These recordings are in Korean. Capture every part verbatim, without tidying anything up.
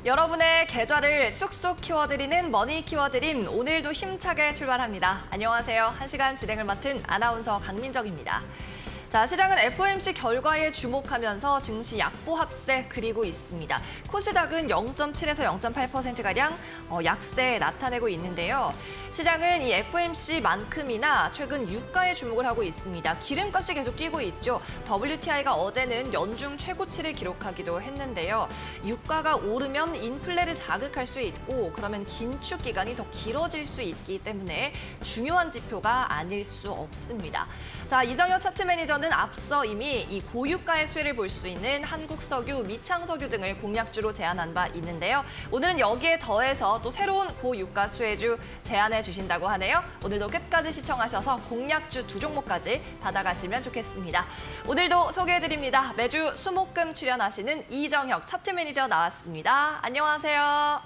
여러분의 계좌를 쑥쑥 키워드리는 머니 키워드림, 오늘도 힘차게 출발합니다. 안녕하세요. 한 시간 진행을 맡은 아나운서 강민정입니다. 자, 시장은 에프오엠씨 결과에 주목하면서 증시 약보 합세 그리고 있습니다. 코스닥은 영 점 칠에서 영 점 팔 퍼센트가량 어, 약세 나타내고 있는데요. 시장은 이 에프오엠씨만큼이나 최근 유가에 주목을 하고 있습니다. 기름값이 계속 뛰고 있죠. 더블유티아이가 어제는 연중 최고치를 기록하기도 했는데요. 유가가 오르면 인플레를 자극할 수 있고 그러면 긴축 기간이 더 길어질 수 있기 때문에 중요한 지표가 아닐 수 없습니다. 자, 이정효 차트 매니저 는 앞서 이미 이 고유가의 수혜를 볼 수 있는 한국석유, 미창석유 등을 공략주로 제안한 바 있는데요. 오늘은 여기에 더해서 또 새로운 고유가 수혜주 제안해 주신다고 하네요. 오늘도 끝까지 시청하셔서 공략주 두 종목까지 받아가시면 좋겠습니다. 오늘도 소개해드립니다. 매주 수목금 출연하시는 이정혁 차트 매니저 나왔습니다. 안녕하세요.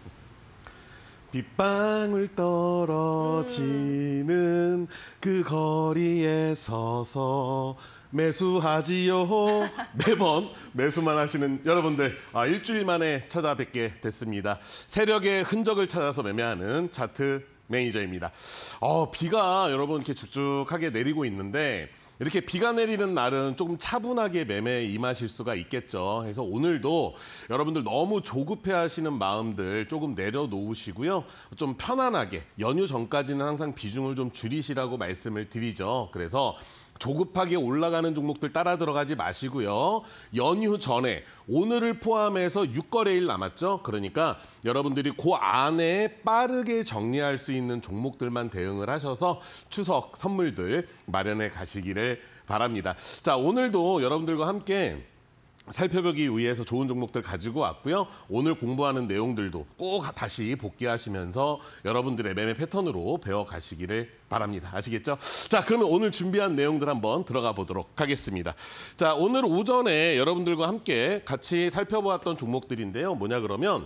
빗방울 떨어지는 음. 그 거리에 서서 매수하지요. 매번 매수만 하시는 여러분들, 아, 일주일 만에 찾아뵙게 됐습니다. 세력의 흔적을 찾아서 매매하는 차트 매니저입니다. 어, 비가 여러분 이렇게 축축하게 내리고 있는데 이렇게 비가 내리는 날은 조금 차분하게 매매에 임하실 수가 있겠죠. 그래서 오늘도 여러분들 너무 조급해하시는 마음들 조금 내려놓으시고요. 좀 편안하게 연휴 전까지는 항상 비중을 좀 줄이시라고 말씀을 드리죠. 그래서 조급하게 올라가는 종목들 따라 들어가지 마시고요. 연휴 전에 오늘을 포함해서 육 거래일 남았죠. 그러니까 여러분들이 그 안에 빠르게 정리할 수 있는 종목들만 대응을 하셔서 추석 선물들 마련해 가시기를 바랍니다. 자, 오늘도 여러분들과 함께 살펴보기 위해서 좋은 종목들 가지고 왔고요. 오늘 공부하는 내용들도 꼭 다시 복귀하시면서 여러분들의 매매 패턴으로 배워가시기를 바랍니다. 아시겠죠? 자, 그러면 오늘 준비한 내용들 한번 들어가 보도록 하겠습니다. 자, 오늘 오전에 여러분들과 함께 같이 살펴보았던 종목들인데요. 뭐냐 그러면,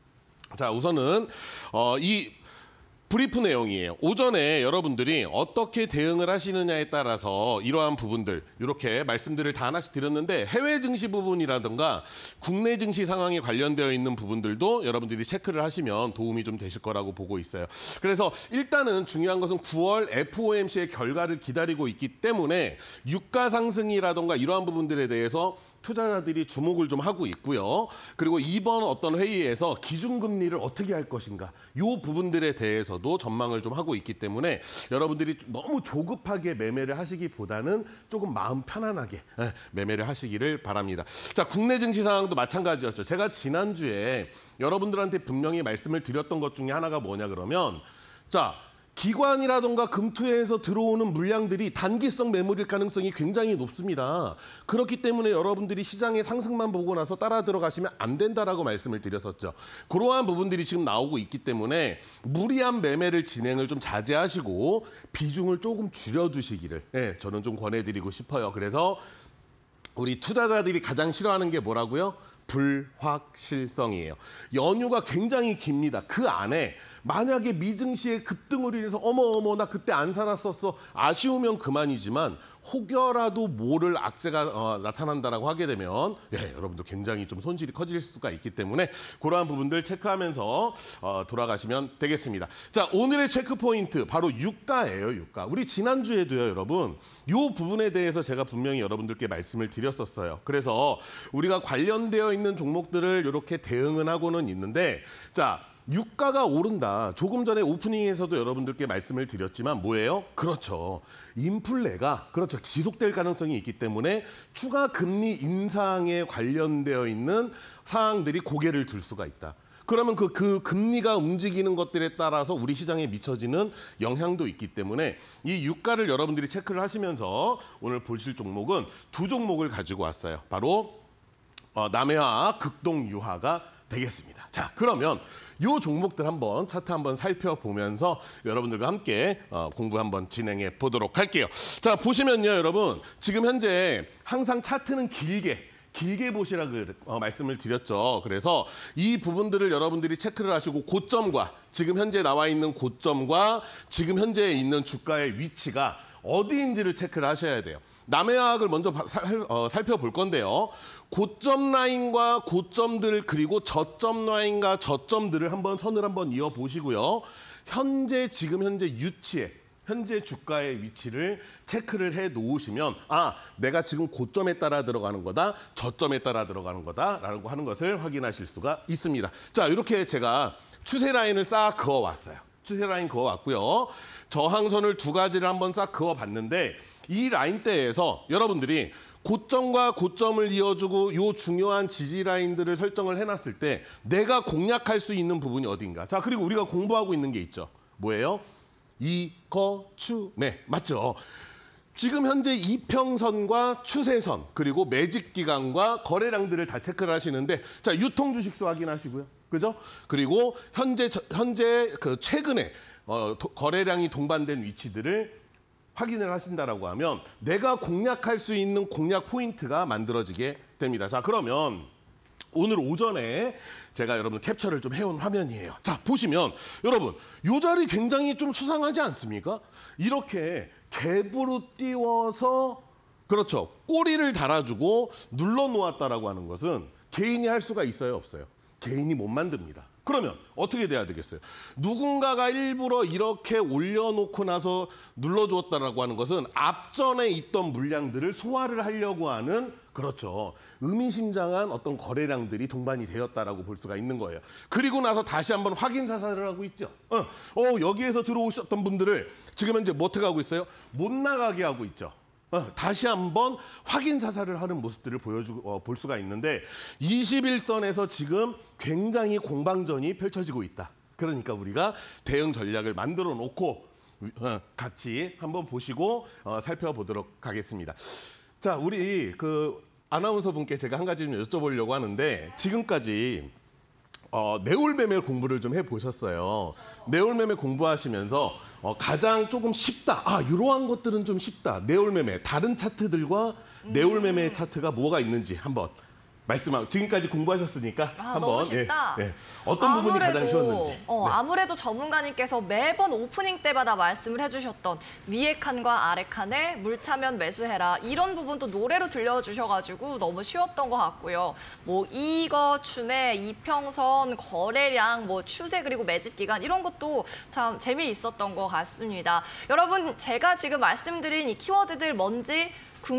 자, 우선은 어, 이 브리프 내용이에요. 오전에 여러분들이 어떻게 대응을 하시느냐에 따라서 이러한 부분들 이렇게 말씀들을 다 하나씩 드렸는데, 해외 증시 부분이라든가 국내 증시 상황에 관련되어 있는 부분들도 여러분들이 체크를 하시면 도움이 좀 되실 거라고 보고 있어요. 그래서 일단은 중요한 것은 구월 에프오엠씨의 결과를 기다리고 있기 때문에 유가 상승이라든가 이러한 부분들에 대해서 투자자들이 주목을 좀 하고 있고요. 그리고 이번 어떤 회의에서 기준금리를 어떻게 할 것인가, 이 부분들에 대해서도 전망을 좀 하고 있기 때문에 여러분들이 너무 조급하게 매매를 하시기보다는 조금 마음 편안하게 매매를 하시기를 바랍니다. 자, 국내 증시 상황도 마찬가지였죠. 제가 지난주에 여러분들한테 분명히 말씀을 드렸던 것 중에 하나가 뭐냐 그러면, 자, 기관이라든가 금투에서 들어오는 물량들이 단기성 매물일 가능성이 굉장히 높습니다. 그렇기 때문에 여러분들이 시장의 상승만 보고 나서 따라 들어가시면 안 된다라고 말씀을 드렸었죠. 그러한 부분들이 지금 나오고 있기 때문에 무리한 매매를 진행을 좀 자제하시고 비중을 조금 줄여두시기를, 네, 저는 좀 권해드리고 싶어요. 그래서 우리 투자자들이 가장 싫어하는 게 뭐라고요? 불확실성이에요. 연휴가 굉장히 깁니다. 그 안에 만약에 미증시의 급등으로 인해서 어머 어머 나 그때 안 살았었어, 아쉬우면 그만이지만 혹여라도 모를 악재가 어, 나타난다라고 하게 되면, 예, 여러분들 굉장히 좀 손실이 커질 수가 있기 때문에 그러한 부분들 체크하면서 어, 돌아가시면 되겠습니다. 자, 오늘의 체크 포인트 바로 유가예요. 유가. 우리 지난주에도요, 여러분, 이 부분에 대해서 제가 분명히 여러분들께 말씀을 드렸었어요. 그래서 우리가 관련되어 있는 종목들을 이렇게 대응은 하고는 있는데, 자, 유가가 오른다. 조금 전에 오프닝에서도 여러분들께 말씀을 드렸지만 뭐예요? 그렇죠. 인플레가 그렇죠. 지속될 가능성이 있기 때문에 추가 금리 인상에 관련되어 있는 사항들이 고개를 들 수가 있다. 그러면 그, 그 금리가 움직이는 것들에 따라서 우리 시장에 미쳐지는 영향도 있기 때문에 이 유가를 여러분들이 체크를 하시면서 오늘 보실 종목은 두 종목을 가지고 왔어요. 바로 어, 남해화, 극동유화가 되겠습니다. 자, 그러면 이 종목들 한번 차트 한번 살펴보면서 여러분들과 함께 어, 공부 한번 진행해 보도록 할게요. 자, 보시면요, 여러분, 지금 현재 항상 차트는 길게 길게 보시라고 어, 말씀을 드렸죠. 그래서 이 부분들을 여러분들이 체크를 하시고 고점과 지금 현재 나와 있는 고점과 지금 현재 있는 주가의 위치가 어디인지를 체크를 하셔야 돼요. 남해화학을 먼저 바, 살, 어, 살펴볼 건데요. 고점 라인과 고점들 그리고 저점 라인과 저점들을 한번 선을 한번 이어 보시고요. 현재 지금 현재 유치에 현재 주가의 위치를 체크를 해 놓으시면 아, 내가 지금 고점에 따라 들어가는 거다, 저점에 따라 들어가는 거다라고 하는 것을 확인하실 수가 있습니다. 자, 이렇게 제가 추세 라인을 싹 그어왔어요. 추세 라인 그어왔고요. 저항선을 두 가지를 한번 싹 그어봤는데 이 라인대에서 여러분들이 고점과 고점을 이어주고 요 중요한 지지 라인들을 설정을 해놨을 때 내가 공략할 수 있는 부분이 어딘가. 자, 그리고 우리가 공부하고 있는 게 있죠. 뭐예요? 이거추매. 맞죠? 지금 현재 이평선과 추세선 그리고 매집 기간과 거래량들을 다 체크를 하시는데 자, 유통 주식수 확인하시고요. 그죠? 그리고 현재 현재 그 최근에 어, 도, 거래량이 동반된 위치들을 확인을 하신다라고 하면 내가 공략할 수 있는 공략 포인트가 만들어지게 됩니다. 자, 그러면 오늘 오전에 제가 여러분 캡처를 좀 해온 화면이에요. 자, 보시면 여러분 이 자리 굉장히 좀 수상하지 않습니까? 이렇게 갭으로 띄워서 그렇죠. 꼬리를 달아주고 눌러놓았다라고 하는 것은 개인이 할 수가 있어요, 없어요? 개인이 못 만듭니다. 그러면 어떻게 돼야 되겠어요? 누군가가 일부러 이렇게 올려놓고 나서 눌러주었다라고 하는 것은 앞전에 있던 물량들을 소화를 하려고 하는 그렇죠. 의미심장한 어떤 거래량들이 동반이 되었다라고 볼 수가 있는 거예요. 그리고 나서 다시 한번 확인 사살을 하고 있죠. 어, 어 여기에서 들어오셨던 분들을 지금 현재 뭐 어떻게 하고 있어요? 못 나가게 하고 있죠. 어, 다시 한번 확인 사살을 하는 모습들을 보여주, 어, 볼 수가 있는데 이십일 선에서 지금 굉장히 공방전이 펼쳐지고 있다. 그러니까 우리가 대응 전략을 만들어 놓고 어, 같이 한번 보시고 어, 살펴보도록 하겠습니다. 자, 우리 그 아나운서 분께 제가 한 가지 좀 여쭤보려고 하는데 지금까지 어, 내올매매 공부를 좀 해보셨어요. 내올매매 공부하시면서 어, 가장 조금 쉽다. 아, 이러한 것들은 좀 쉽다. 내올매매, 다른 차트들과 음. 내올매매 차트가 뭐가 있는지 한번 말씀하고 지금까지 공부하셨으니까 아, 한번 너무 쉽다. 예, 예. 어떤 아무래도, 부분이 가장 쉬웠는지. 어, 네. 아무래도 전문가님께서 매번 오프닝 때마다 말씀을 해주셨던 위에 칸과 아래 칸에 물차면 매수해라. 이런 부분도 노래로 들려주셔가지고 너무 쉬웠던 것 같고요. 뭐 이거, 추매, 이평선, 거래량, 뭐 추세 그리고 매집 기간 이런 것도 참 재미있었던 것 같습니다. 여러분 제가 지금 말씀드린 이 키워드들 뭔지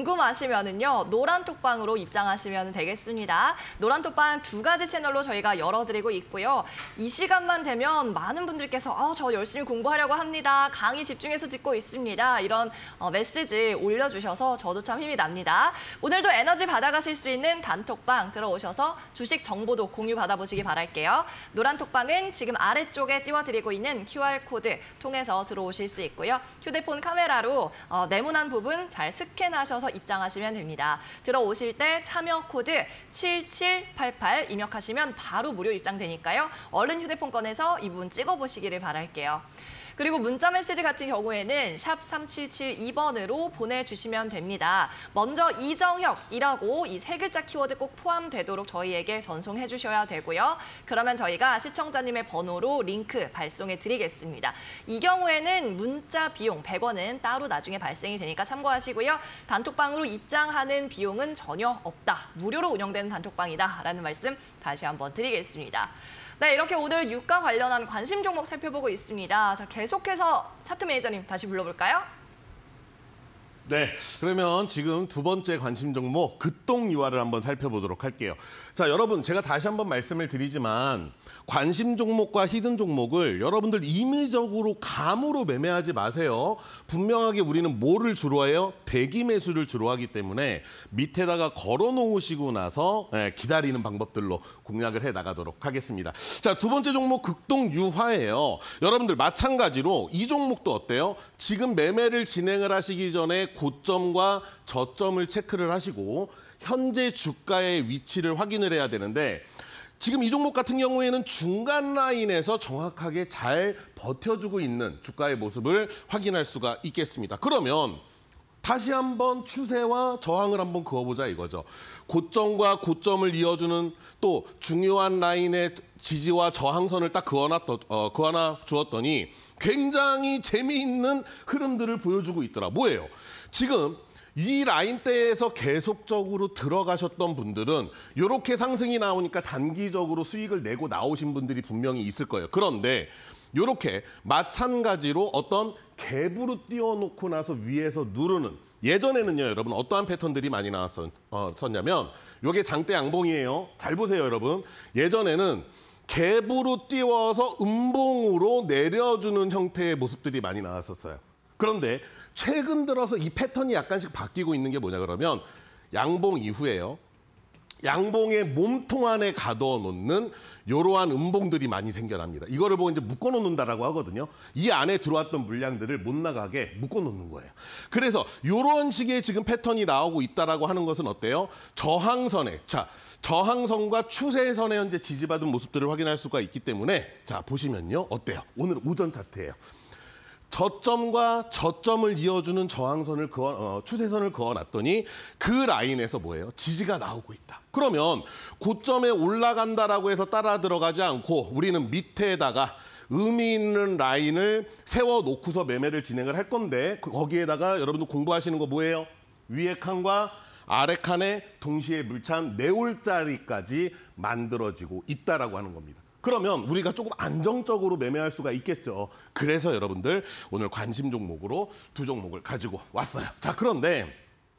궁금하시면은요, 노란톡방으로 입장하시면 되겠습니다. 노란톡방 두 가지 채널로 저희가 열어드리고 있고요. 이 시간만 되면 많은 분들께서 어, 저 열심히 공부하려고 합니다. 강의 집중해서 듣고 있습니다. 이런 어, 메시지 올려주셔서 저도 참 힘이 납니다. 오늘도 에너지 받아가실 수 있는 단톡방 들어오셔서 주식 정보도 공유 받아보시기 바랄게요. 노란톡방은 지금 아래쪽에 띄워드리고 있는 큐알코드 통해서 들어오실 수 있고요. 휴대폰 카메라로 어, 네모난 부분 잘 스캔하셔서 입장하시면 됩니다. 들어오실 때 참여 코드 칠칠팔팔 입력하시면 바로 무료 입장되니까요. 얼른 휴대폰 꺼내서 이 부분 찍어보시기를 바랄게요. 그리고 문자 메시지 같은 경우에는 샵 삼칠칠이 번으로 보내주시면 됩니다. 먼저 이정혁이라고 이 세 글자 키워드 꼭 포함되도록 저희에게 전송해 주셔야 되고요. 그러면 저희가 시청자님의 번호로 링크 발송해 드리겠습니다. 이 경우에는 문자 비용 백 원은 따로 나중에 발생이 되니까 참고하시고요. 단톡방으로 입장하는 비용은 전혀 없다. 무료로 운영되는 단톡방이다라는 말씀 다시 한번 드리겠습니다. 네, 이렇게 오늘 유가 관련한 관심 종목 살펴보고 있습니다. 자, 계속해서 차트 매니저님 다시 불러볼까요? 네, 그러면 지금 두 번째 관심 종목 급동유화를 한번 살펴보도록 할게요. 자, 여러분 제가 다시 한번 말씀을 드리지만 관심 종목과 히든 종목을 여러분들 임의적으로 감으로 매매하지 마세요. 분명하게 우리는 뭐를 주로 해요? 대기 매수를 주로 하기 때문에 밑에다가 걸어 놓으시고 나서 기다리는 방법들로 공략을 해 나가도록 하겠습니다. 자, 두 번째 종목 급동유화예요. 여러분들 마찬가지로 이 종목도 어때요? 지금 매매를 진행을 하시기 전에 고점과 저점을 체크를 하시고 현재 주가의 위치를 확인을 해야 되는데 지금 이 종목 같은 경우에는 중간 라인에서 정확하게 잘 버텨주고 있는 주가의 모습을 확인할 수가 있겠습니다. 그러면 다시 한번 추세와 저항을 한번 그어보자 이거죠. 고점과 고점을 이어주는 또 중요한 라인의 지지와 저항선을 딱 그어놨, 어, 그어놔 주었더니 굉장히 재미있는 흐름들을 보여주고 있더라. 뭐예요? 지금 이 라인대에서 계속적으로 들어가셨던 분들은 이렇게 상승이 나오니까 단기적으로 수익을 내고 나오신 분들이 분명히 있을 거예요. 그런데 이렇게 마찬가지로 어떤 갭으로 띄워놓고 나서 위에서 누르는, 예전에는요 여러분 어떠한 패턴들이 많이 나왔었냐면 이게 장대 양봉이에요. 잘 보세요 여러분. 예전에는 갭으로 띄워서 음봉으로 내려주는 형태의 모습들이 많이 나왔었어요. 그런데 최근 들어서 이 패턴이 약간씩 바뀌고 있는 게 뭐냐 그러면 양봉 이후에요. 양봉의 몸통 안에 가둬놓는 이러한 음봉들이 많이 생겨납니다. 이거를 보고 이제 묶어놓는다라고 하거든요. 이 안에 들어왔던 물량들을 못 나가게 묶어놓는 거예요. 그래서 이런 식의 지금 패턴이 나오고 있다라고 하는 것은 어때요? 저항선에, 자 저항선과 추세선에 현재 지지받은 모습들을 확인할 수가 있기 때문에 자 보시면요 어때요? 오늘 오전 차트예요. 저점과 저점을 이어주는 저항선을 그어, 어, 추세선을 그어놨더니 그 라인에서 뭐예요? 지지가 나오고 있다. 그러면 고점에 올라간다라고 해서 따라 들어가지 않고 우리는 밑에다가 의미 있는 라인을 세워놓고서 매매를 진행을 할 건데 거기에다가 여러분들 공부하시는 거 뭐예요? 위에 칸과 아래 칸에 동시에 물찬 네올자리까지 만들어지고 있다라고 하는 겁니다. 그러면 우리가 조금 안정적으로 매매할 수가 있겠죠. 그래서 여러분들 오늘 관심 종목으로 두 종목을 가지고 왔어요. 자, 그런데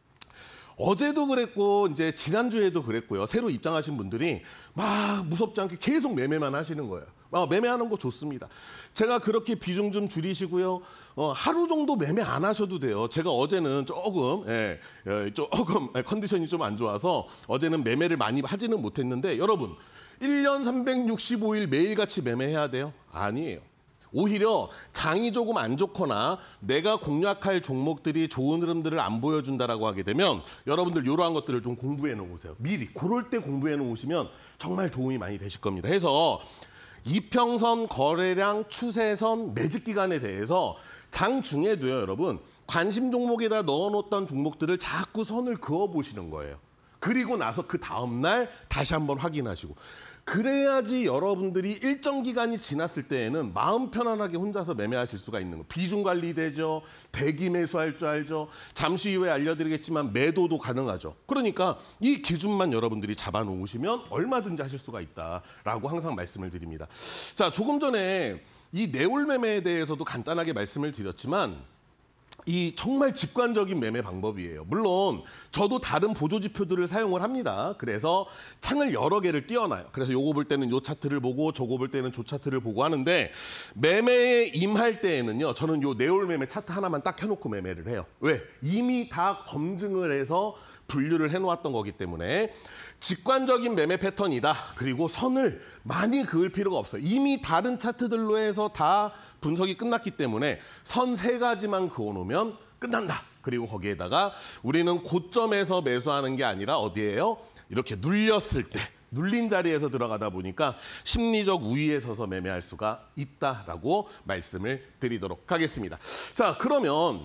어제도 그랬고 이제 지난주에도 그랬고요. 새로 입장하신 분들이 막 무섭지 않게 계속 매매만 하시는 거예요. 아, 매매하는 거 좋습니다. 제가 그렇게 비중 좀 줄이시고요. 어, 하루 정도 매매 안 하셔도 돼요. 제가 어제는 조금 예, 예, 조금 컨디션이 좀 안 좋아서 어제는 매매를 많이 하지는 못했는데 여러분 일 년 삼백육십오 일 매일같이 매매해야 돼요? 아니에요. 오히려 장이 조금 안 좋거나 내가 공략할 종목들이 좋은 흐름들을 안 보여준다라고 하게 되면 여러분들 이러한 것들을 좀 공부해 놓으세요. 미리 그럴 때 공부해 놓으시면 정말 도움이 많이 되실 겁니다. 해서 이평선, 거래량, 추세선, 매집 기간에 대해서 장 중에도요 여러분 관심 종목에다 넣어놓던 종목들을 자꾸 선을 그어보시는 거예요. 그리고 나서 그 다음날 다시 한번 확인하시고 그래야지 여러분들이 일정 기간이 지났을 때에는 마음 편안하게 혼자서 매매하실 수가 있는 거. 비중 관리되죠. 대기 매수할 줄 알죠. 잠시 후에 알려드리겠지만 매도도 가능하죠. 그러니까 이 기준만 여러분들이 잡아놓으시면 얼마든지 하실 수가 있다라고 항상 말씀을 드립니다. 자, 조금 전에 이 네올 매매에 대해서도 간단하게 말씀을 드렸지만 이 정말 직관적인 매매 방법이에요. 물론 저도 다른 보조 지표들을 사용을 합니다. 그래서 창을 여러 개를 띄워놔요. 그래서 요거 볼 때는 요 차트를 보고 저거 볼 때는 저 차트를 보고 하는데 매매에 임할 때에는요. 저는 요 네올 매매 차트 하나만 딱 켜놓고 매매를 해요. 왜? 이미 다 검증을 해서 분류를 해놓았던 거기 때문에 직관적인 매매 패턴이다. 그리고 선을 많이 그을 필요가 없어요. 이미 다른 차트들로 해서 다 분석이 끝났기 때문에 선 세 가지만 그어놓으면 끝난다. 그리고 거기에다가 우리는 고점에서 매수하는 게 아니라 어디예요? 이렇게 눌렸을 때, 눌린 자리에서 들어가다 보니까 심리적 우위에 서서 매매할 수가 있다라고 말씀을 드리도록 하겠습니다. 자, 그러면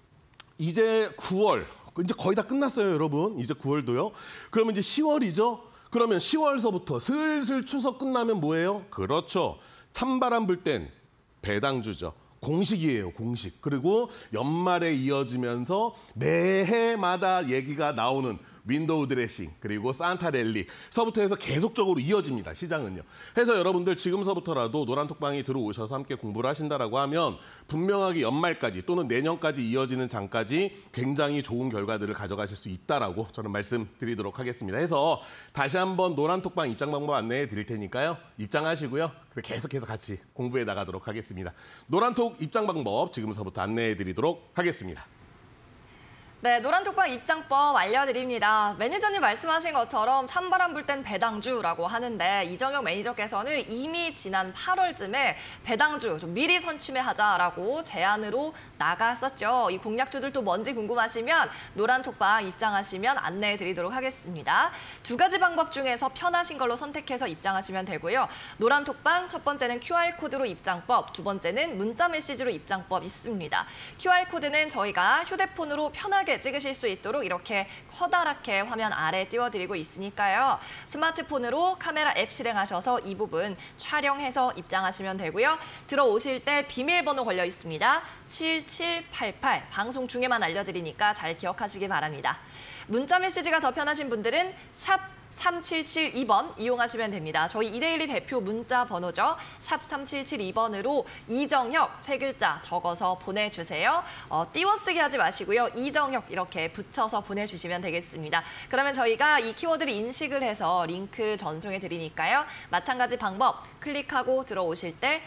이제 구월, 이제 거의 다 끝났어요, 여러분. 이제 구월도요. 그러면 이제 시월이죠. 그러면 시월서부터 슬슬 추석 끝나면 뭐예요? 그렇죠. 찬바람 불 땐 배당주죠. 공식이에요, 공식. 그리고 연말에 이어지면서 매해마다 얘기가 나오는 윈도우 드레싱, 그리고 산타 랠리서부터 해서 계속적으로 이어집니다, 시장은요. 해서 여러분들 지금서부터라도 노란톡방이 들어오셔서 함께 공부를 하신다라고 하면 분명하게 연말까지 또는 내년까지 이어지는 장까지 굉장히 좋은 결과들을 가져가실 수 있다라고 저는 말씀드리도록 하겠습니다. 해서 다시 한번 노란톡방 입장 방법 안내해 드릴 테니까요. 입장하시고요. 계속해서 같이 공부해 나가도록 하겠습니다. 노란톡 입장 방법 지금서부터 안내해 드리도록 하겠습니다. 네, 노란톡방 입장법 알려드립니다. 매니저님 말씀하신 것처럼 찬바람 불 땐 배당주라고 하는데 이정영 매니저께서는 이미 지난 팔월쯤에 배당주 좀 미리 선취매하자라고 제안으로 나갔었죠. 이 공략주들도 뭔지 궁금하시면 노란톡방 입장하시면 안내해드리도록 하겠습니다. 두 가지 방법 중에서 편하신 걸로 선택해서 입장하시면 되고요. 노란톡방 첫 번째는 큐알코드로 입장법, 두 번째는 문자 메시지로 입장법 있습니다. 큐알코드는 저희가 휴대폰으로 편하게 빠르게 찍으실 수 있도록 이렇게 커다랗게 화면 아래 띄워드리고 있으니까요. 스마트폰으로 카메라 앱 실행하셔서 이 부분 촬영해서 입장하시면 되고요. 들어오실 때 비밀번호 걸려 있습니다. 칠칠팔팔 방송 중에만 알려드리니까 잘 기억하시기 바랍니다. 문자 메시지가 더 편하신 분들은 샵 삼칠칠이 번 이용하시면 됩니다. 저희 이데일리 대표 문자 번호죠. 샵 삼칠칠이 번으로 이정혁 세 글자 적어서 보내주세요. 어, 띄워쓰기 하지 마시고요. 이정혁 이렇게 붙여서 보내주시면 되겠습니다. 그러면 저희가 이 키워드를 인식을 해서 링크 전송해 드리니까요. 마찬가지 방법 클릭하고 들어오실 때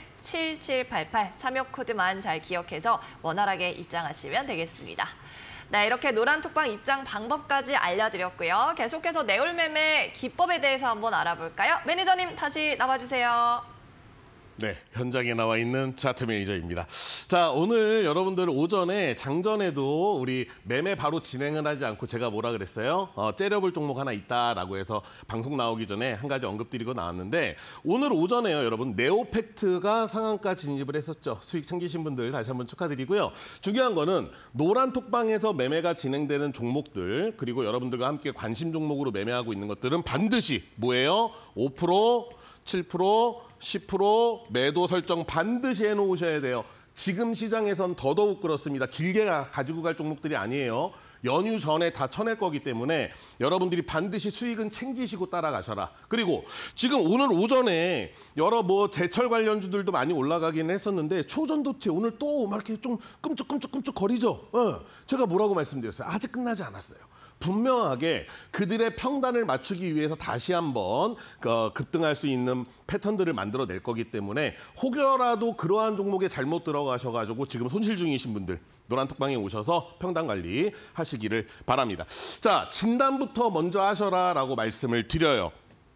칠칠팔팔 참여 코드만 잘 기억해서 원활하게 입장하시면 되겠습니다. 네, 이렇게 노란톡방 입장 방법까지 알려드렸고요. 계속해서 내올매매 기법에 대해서 한번 알아볼까요? 매니저님 다시 나와주세요. 네, 현장에 나와 있는 차트 매니저입니다. 자, 오늘 여러분들 오전에 장전에도 우리 매매 바로 진행을 하지 않고 제가 뭐라 그랬어요? 어, 째려볼 종목 하나 있다라고 해서 방송 나오기 전에 한 가지 언급드리고 나왔는데 오늘 오전에요, 여러분 네오팩트가 상한가 진입을 했었죠. 수익 챙기신 분들 다시 한번 축하드리고요. 중요한 거는 노란 톡방에서 매매가 진행되는 종목들 그리고 여러분들과 함께 관심 종목으로 매매하고 있는 것들은 반드시 뭐예요? 오 퍼센트, 칠 퍼센트, 십 퍼센트 매도 설정 반드시 해놓으셔야 돼요. 지금 시장에선 더더욱 그렇습니다. 길게 가지고 갈 종목들이 아니에요. 연휴 전에 다 쳐낼 거기 때문에 여러분들이 반드시 수익은 챙기시고 따라가셔라. 그리고 지금 오늘 오전에 여러 뭐 제철 관련주들도 많이 올라가긴 했었는데 초전도체 오늘 또 막 이렇게 좀 끔찍끔찍끔찍 거리죠. 어, 제가 뭐라고 말씀드렸어요? 아직 끝나지 않았어요. 분명하게 그들의 평단을 맞추기 위해서 다시 한번 급등할 수 있는 패턴들을 만들어낼 거기 때문에 혹여라도 그러한 종목에 잘못 들어가셔가지고 지금 손실 중이신 분들 노란톡방에 오셔서 평단 관리 하시기를 바랍니다. 자, 진단부터 먼저 하셔라라고 말씀을 드려요.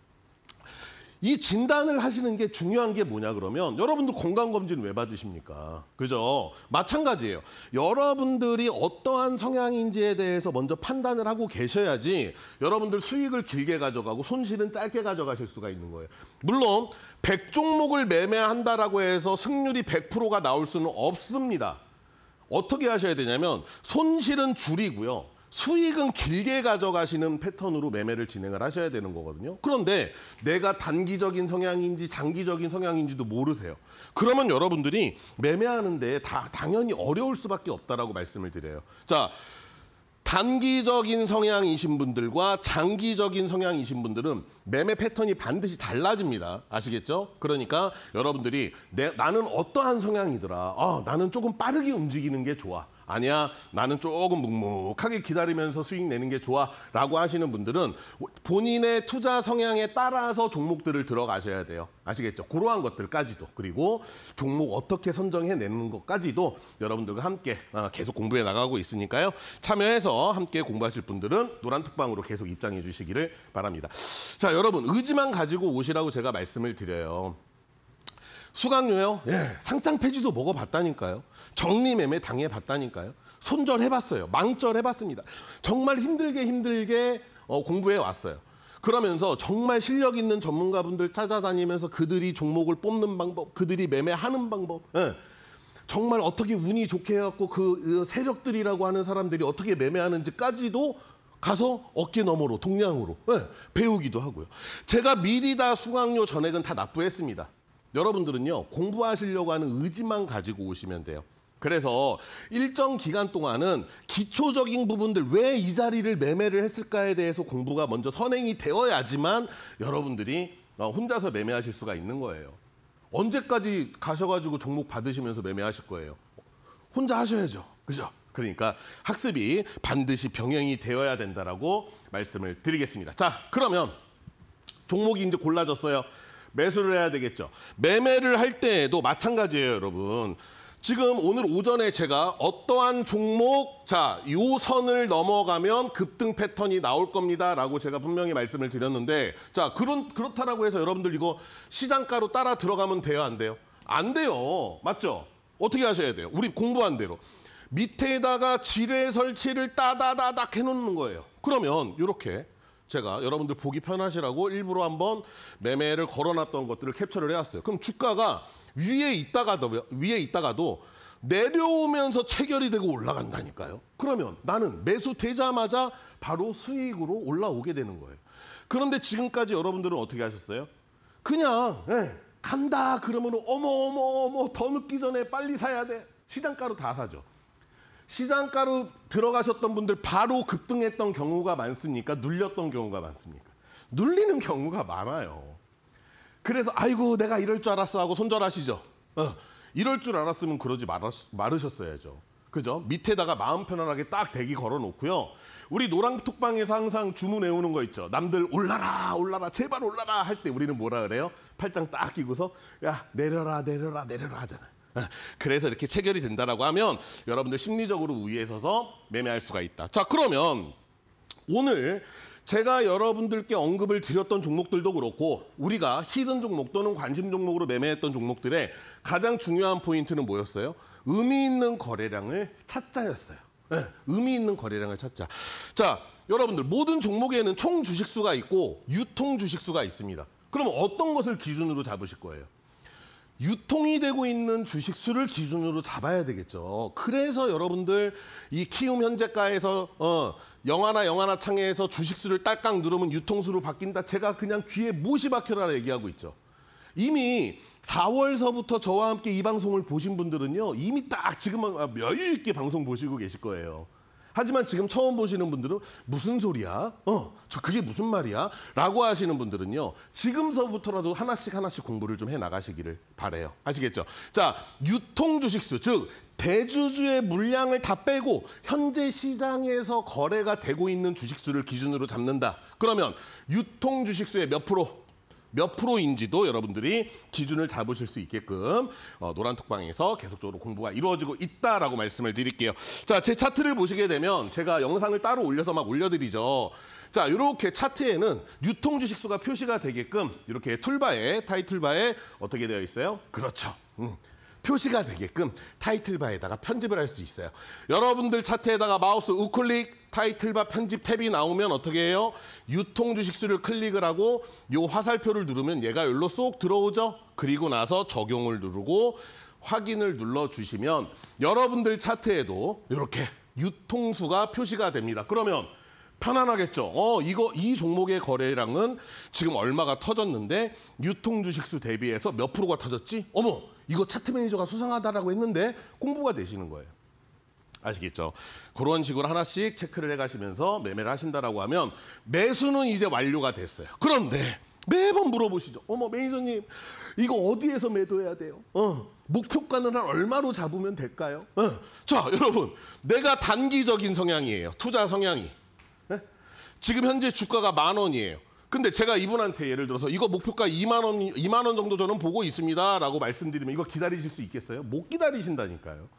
이 진단을 하시는 게 중요한 게 뭐냐 그러면 여러분들 건강검진 왜 받으십니까? 그죠? 마찬가지예요. 여러분들이 어떠한 성향인지에 대해서 먼저 판단을 하고 계셔야지 여러분들 수익을 길게 가져가고 손실은 짧게 가져가실 수가 있는 거예요. 물론 백 종목을 매매한다라고 해서 승률이 백 퍼센트가 나올 수는 없습니다. 어떻게 하셔야 되냐면 손실은 줄이고요. 수익은 길게 가져가시는 패턴으로 매매를 진행을 하셔야 되는 거거든요. 그런데 내가 단기적인 성향인지 장기적인 성향인지도 모르세요. 그러면 여러분들이 매매하는데 다 당연히 어려울 수밖에 없다라고 말씀을 드려요. 자, 단기적인 성향이신 분들과 장기적인 성향이신 분들은 매매 패턴이 반드시 달라집니다. 아시겠죠? 그러니까 여러분들이 내, 나는 어떠한 성향이더라. 아, 나는 조금 빠르게 움직이는 게 좋아. 아니야, 나는 조금 묵묵하게 기다리면서 수익 내는 게 좋아 라고 하시는 분들은 본인의 투자 성향에 따라서 종목들을 들어가셔야 돼요. 아시겠죠? 그러한 것들까지도 그리고 종목 어떻게 선정해내는 것까지도 여러분들과 함께 계속 공부해 나가고 있으니까요. 참여해서 함께 공부하실 분들은 노란톡방으로 계속 입장해 주시기를 바랍니다. 자, 여러분 의지만 가지고 오시라고 제가 말씀을 드려요. 수강료요? 예, 상장 폐지도 먹어봤다니까요. 정리매매 당해봤다니까요. 손절해봤어요. 망절해봤습니다. 정말 힘들게 힘들게 어, 공부해왔어요. 그러면서 정말 실력 있는 전문가분들 찾아다니면서 그들이 종목을 뽑는 방법, 그들이 매매하는 방법, 예, 정말 어떻게 운이 좋게 해갖고 그 세력들이라고 하는 사람들이 어떻게 매매하는지까지도 가서 어깨 너머로, 동량으로 예, 배우기도 하고요. 제가 미리 다 수강료 전액은 다 납부했습니다. 여러분들은요, 공부하시려고 하는 의지만 가지고 오시면 돼요. 그래서 일정 기간 동안은 기초적인 부분들 왜 이 자리를 매매를 했을까에 대해서 공부가 먼저 선행이 되어야지만 여러분들이 혼자서 매매하실 수가 있는 거예요. 언제까지 가셔가지고 종목 받으시면서 매매하실 거예요? 혼자 하셔야죠. 그죠? 그러니까 학습이 반드시 병행이 되어야 된다라고 말씀을 드리겠습니다. 자, 그러면 종목이 이제 골라졌어요. 매수를 해야 되겠죠. 매매를 할 때에도 마찬가지예요, 여러분. 지금 오늘 오전에 제가 어떠한 종목, 자, 요 선을 넘어가면 급등 패턴이 나올 겁니다라고 제가 분명히 말씀을 드렸는데, 자, 그런 그렇다라고 해서 여러분들 이거 시장가로 따라 들어가면 돼요, 안 돼요? 안 돼요. 맞죠? 어떻게 하셔야 돼요? 우리 공부한 대로. 밑에다가 지뢰 설치를 따다다닥 해놓는 거예요. 그러면 이렇게 제가 여러분들 보기 편하시라고 일부러 한번 매매를 걸어놨던 것들을 캡처를 해왔어요. 그럼 주가가 위에 있다가도 위에 있다가도 내려오면서 체결이 되고 올라간다니까요. 그러면 나는 매수되자마자 바로 수익으로 올라오게 되는 거예요. 그런데 지금까지 여러분들은 어떻게 하셨어요? 그냥 예, 간다 그러면 어머 어머 어머 더 늦기 전에 빨리 사야 돼. 시장가로 다 사죠. 시장가로 들어가셨던 분들 바로 급등했던 경우가 많습니까? 눌렸던 경우가 많습니까? 눌리는 경우가 많아요. 그래서 아이고 내가 이럴 줄 알았어 하고 손절하시죠. 어, 이럴 줄 알았으면 그러지 말았, 말으셨어야죠. 그죠? 밑에다가 마음 편안하게 딱 대기 걸어놓고요. 우리 노랑톡방에서 항상 주문해오는 거 있죠. 남들 올라라 올라라 제발 올라라 할 때 우리는 뭐라 그래요? 팔짱 딱 끼고서 야 내려라 내려라 내려라 하잖아요. 그래서 이렇게 체결이 된다라고 하면 여러분들 심리적으로 우위에 서서 매매할 수가 있다. 자, 그러면 오늘 제가 여러분들께 언급을 드렸던 종목들도 그렇고 우리가 히든 종목 또는 관심 종목으로 매매했던 종목들의 가장 중요한 포인트는 뭐였어요? 의미 있는 거래량을 찾자였어요. 네, 의미 있는 거래량을 찾자. 자, 여러분들 모든 종목에는 총 주식수가 있고 유통 주식수가 있습니다. 그럼 어떤 것을 기준으로 잡으실 거예요? 유통이 되고 있는 주식수를 기준으로 잡아야 되겠죠. 그래서 여러분들 이 키움 현재가에서 어, 영하나 영하나 창에서 주식수를 딸깍 누르면 유통수로 바뀐다. 제가 그냥 귀에 못이 박혀라 얘기하고 있죠. 이미 사월서부터 저와 함께 이 방송을 보신 분들은요. 이미 딱 지금은 여유 있게 방송 보시고 계실 거예요. 하지만 지금 처음 보시는 분들은 무슨 소리야? 어, 저 그게 무슨 말이야? 라고 하시는 분들은요. 지금서부터라도 하나씩 하나씩 공부를 좀 해나가시기를 바라요. 아시겠죠? 자, 유통 주식수, 즉 대주주의 물량을 다 빼고 현재 시장에서 거래가 되고 있는 주식수를 기준으로 잡는다. 그러면 유통 주식수의 몇 프로? 몇 프로인지도 여러분들이 기준을 잡으실 수 있게끔 어, 노란톡방에서 계속적으로 공부가 이루어지고 있다라고 말씀을 드릴게요. 자, 제 차트를 보시게 되면 제가 영상을 따로 올려서 막 올려드리죠. 자, 이렇게 차트에는 유통 주식수가 표시가 되게끔 이렇게 툴바에 타이틀바에 어떻게 되어 있어요? 그렇죠. 음. 표시가 되게끔 타이틀바에다가 편집을 할 수 있어요. 여러분들 차트에다가 마우스 우클릭 타이틀바 편집 탭이 나오면 어떻게 해요? 유통 주식수를 클릭을 하고 요 화살표를 누르면 얘가 여기로 쏙 들어오죠. 그리고 나서 적용을 누르고 확인을 눌러주시면 여러분들 차트에도 이렇게 유통수가 표시가 됩니다. 그러면 편안하겠죠. 어, 이거 이 종목의 거래량은 지금 얼마가 터졌는데 유통 주식수 대비해서 몇 프로가 터졌지? 어머, 이거 차트 매니저가 수상하다라고 했는데 공부가 되시는 거예요. 아시겠죠? 그런 식으로 하나씩 체크를 해가시면서 매매를 하신다라고 하면 매수는 이제 완료가 됐어요. 그런데 매번 물어보시죠. 어머, 매니저님, 이거 어디에서 매도해야 돼요? 어, 목표가는 한 얼마로 잡으면 될까요? 어. 자, 여러분, 내가 단기적인 성향이에요. 투자 성향이. 네? 지금 현재 주가가 만 원이에요. 근데 제가 이분한테 예를 들어서 이거 목표가 이만 원, 이만 원 정도 저는 보고 있습니다 라고 말씀드리면 이거 기다리실 수 있겠어요? 못 기다리신다니까요.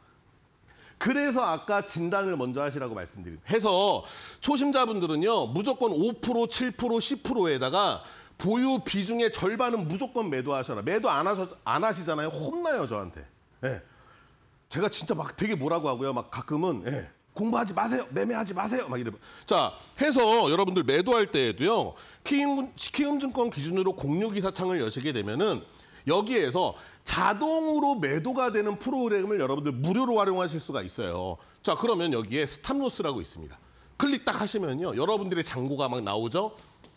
그래서 아까 진단을 먼저 하시라고 말씀드립니다. 해서 초심자분들은요. 무조건 오 퍼센트, 칠 퍼센트, 십 퍼센트에다가 보유 비중의 절반은 무조건 매도하셔라. 매도 안, 하셔, 안 하시잖아요. 혼나요, 저한테. 네. 제가 진짜 막 되게 뭐라고 하고요. 막 가끔은 네. 공부하지 마세요. 매매하지 마세요. 막 이래. 자, 해서 여러분들 매도할 때에도요. 키움, 키움증권 기준으로 공유기사 창을 여시게 되면은 여기에서 자동으로 매도가 되는 프로그램을 여러분들 무료로 활용하실 수가 있어요. 자, 그러면 여기에 스탑로스라고 있습니다. 클릭 딱 하시면요. 여러분들의 잔고가 막 나오죠.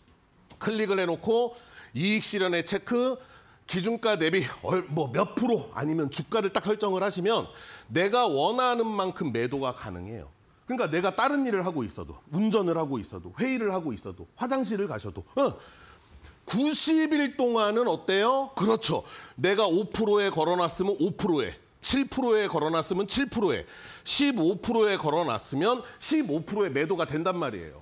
클릭을 해놓고 이익 실현의 체크, 기준가 대비 뭐 몇 프로 아니면 주가를 딱 설정을 하시면 내가 원하는 만큼 매도가 가능해요. 그러니까 내가 다른 일을 하고 있어도, 운전을 하고 있어도, 회의를 하고 있어도, 화장실을 가셔도 어, 구십 일 동안은 어때요? 그렇죠. 내가 오 퍼센트에 걸어놨으면 오 퍼센트에, 칠 퍼센트에 걸어놨으면 칠 퍼센트에, 십오 퍼센트에 걸어놨으면 십오 퍼센트에 매도가 된단 말이에요.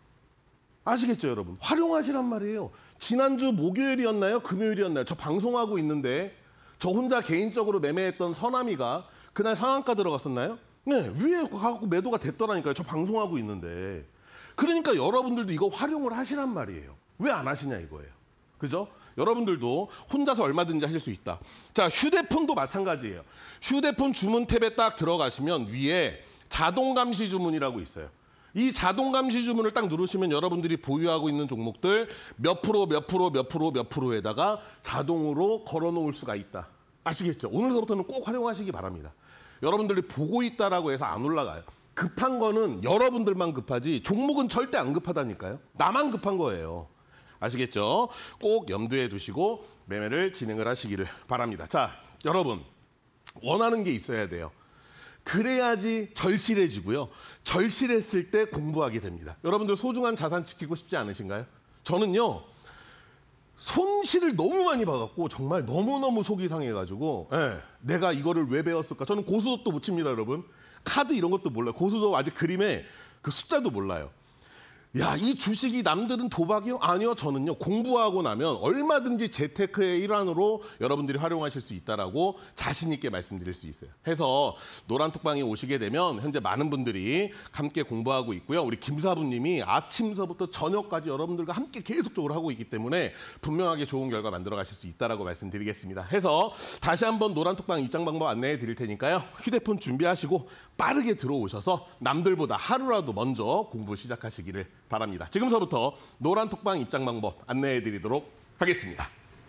아시겠죠, 여러분? 활용하시란 말이에요. 지난주 목요일이었나요? 금요일이었나요? 저 방송하고 있는데 저 혼자 개인적으로 매매했던 서남이가 그날 상한가 들어갔었나요? 네, 위에 가고 매도가 됐더라니까요. 저 방송하고 있는데. 그러니까 여러분들도 이거 활용을 하시란 말이에요. 왜 안 하시냐 이거예요. 그죠? 여러분들도 혼자서 얼마든지 하실 수 있다. 자, 휴대폰도 마찬가지예요. 휴대폰 주문 탭에 딱 들어가시면 위에 자동 감시 주문이라고 있어요. 이 자동 감시 주문을 딱 누르시면 여러분들이 보유하고 있는 종목들 몇 프로, 몇 프로, 몇 프로, 몇 프로에다가 자동으로 걸어 놓을 수가 있다. 아시겠죠? 오늘서부터는 꼭 활용하시기 바랍니다. 여러분들이 보고 있다라고 해서 안 올라가요. 급한 거는 여러분들만 급하지 종목은 절대 안 급하다니까요. 나만 급한 거예요. 아시겠죠? 꼭 염두에 두시고 매매를 진행을 하시기를 바랍니다. 자, 여러분 원하는 게 있어야 돼요. 그래야지 절실해지고요. 절실했을 때 공부하게 됩니다. 여러분들 소중한 자산 지키고 싶지 않으신가요? 저는요. 손실을 너무 많이 봐갖고 정말 너무너무 속이 상해가지고 예, 내가 이거를 왜 배웠을까? 저는 고수도 못 칩니다, 여러분. 카드 이런 것도 몰라요. 고수도 아직 그림에 그 숫자도 몰라요. 야, 이 주식이 남들은 도박이요? 아니요, 저는요. 공부하고 나면 얼마든지 재테크의 일환으로 여러분들이 활용하실 수 있다라고 자신 있게 말씀드릴 수 있어요. 해서 노란톡방에 오시게 되면 현재 많은 분들이 함께 공부하고 있고요. 우리 김사부님이 아침서부터 저녁까지 여러분들과 함께 계속적으로 하고 있기 때문에 분명하게 좋은 결과 만들어 가실 수 있다라고 말씀드리겠습니다. 해서 다시 한번 노란톡방 입장 방법 안내해 드릴 테니까요. 휴대폰 준비하시고 빠르게 들어오셔서 남들보다 하루라도 먼저 공부 시작하시기를 바랍니다. 지금서부터 노란톡방 입장 방법 안내해 드리도록 하겠습니다.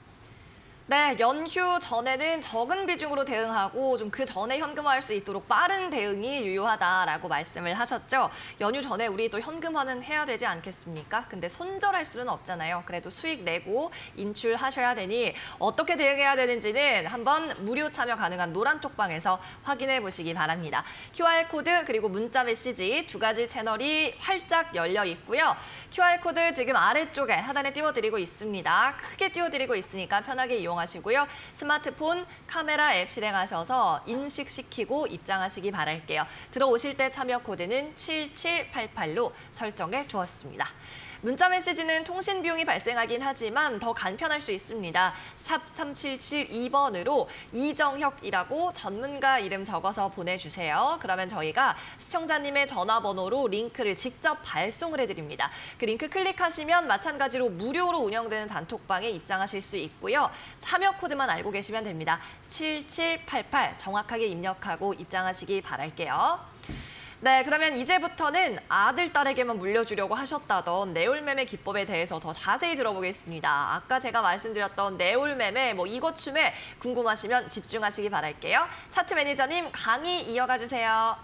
네, 연휴 전에는 적은 비중으로 대응하고 좀 그 전에 현금화할 수 있도록 빠른 대응이 유효하다라고 말씀을 하셨죠. 연휴 전에 우리 또 현금화는 해야 되지 않겠습니까? 근데 손절할 수는 없잖아요. 그래도 수익 내고 인출하셔야 되니 어떻게 대응해야 되는지는 한번 무료 참여 가능한 노란톡방에서 확인해 보시기 바랍니다. 큐알코드 그리고 문자 메시지 두 가지 채널이 활짝 열려 있고요. 큐알코드 지금 아래쪽에 하단에 띄워드리고 있습니다. 크게 띄워드리고 있으니까 편하게 이용하시고요. 스마트폰 카메라 앱 실행하셔서 인식시키고 입장하시기 바랄게요. 들어오실 때 참여 코드는 칠칠팔팔로 설정해 두었습니다. 문자 메시지는 통신 비용이 발생하긴 하지만 더 간편할 수 있습니다. 샵 삼칠칠이 번으로 이정혁이라고 전문가 이름 적어서 보내주세요. 그러면 저희가 시청자님의 전화번호로 링크를 직접 발송을 해드립니다. 그 링크 클릭하시면 마찬가지로 무료로 운영되는 단톡방에 입장하실 수 있고요. 참여 코드만 알고 계시면 됩니다. 칠칠팔팔 정확하게 입력하고 입장하시기 바랄게요. 네, 그러면 이제부터는 아들, 딸에게만 물려주려고 하셨다던 내올매매 기법에 대해서 더 자세히 들어보겠습니다. 아까 제가 말씀드렸던 내올매매, 뭐 이것 춤에 궁금하시면 집중하시기 바랄게요. 차트 매니저님 강의 이어가 주세요.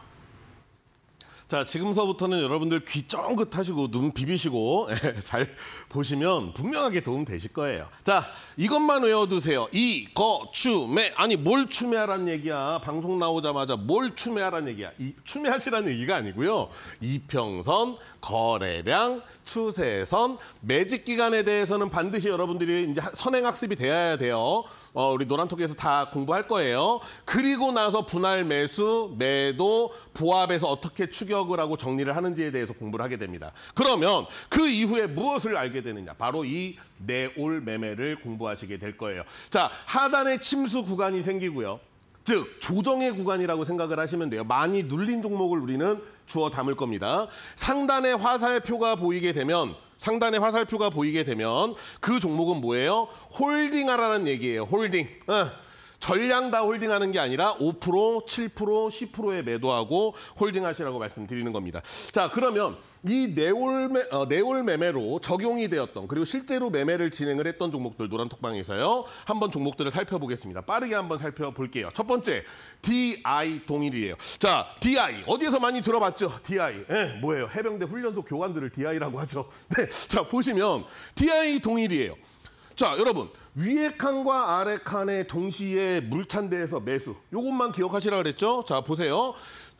자, 지금서부터는 여러분들 귀 쫑긋 하시고 눈 비비시고 잘 보시면 분명하게 도움 되실 거예요. 자, 이것만 외워두세요. 이거 추매. 아니 뭘 추매하란 얘기야. 방송 나오자마자 뭘 추매하란 얘기야. 이 추매하시라는 얘기가 아니고요. 이평선, 거래량, 추세선, 매직 기간에 대해서는 반드시 여러분들이 이제 선행학습이 되어야 돼요. 어, 우리 노란톡에서 다 공부할 거예요. 그리고 나서 분할 매수, 매도, 보합에서 어떻게 추격을 하고 정리를 하는지에 대해서 공부를 하게 됩니다. 그러면 그 이후에 무엇을 알게 되느냐? 바로 이 내올 매매를 공부하시게 될 거예요. 자, 하단에 침수 구간이 생기고요. 즉 조정의 구간이라고 생각을 하시면 돼요. 많이 눌린 종목을 우리는 주워 담을 겁니다. 상단에 화살표가 보이게 되면 상단에 화살표가 보이게 되면 그 종목은 뭐예요? 홀딩하라는 얘기예요. 홀딩. 어. 전량 다 홀딩하는 게 아니라 오 퍼센트, 칠 퍼센트, 십 퍼센트에 매도하고 홀딩하시라고 말씀드리는 겁니다. 자, 그러면 이 내올, 어, 내올 매매로 적용이 되었던 그리고 실제로 매매를 진행을 했던 종목들 노란톡방에서요. 한번 종목들을 살펴보겠습니다. 빠르게 한번 살펴볼게요. 첫 번째, 디아이 동일이에요. 자, 디아이 어디에서 많이 들어봤죠? 디아이. 네, 뭐예요? 해병대 훈련소 교관들을 디아이라고 하죠. 네, 자, 보시면 디아이 동일이에요. 자, 여러분. 위에 칸과 아래 칸에 동시에 물찬대에서 매수. 요것만 기억하시라 그랬죠? 자, 보세요.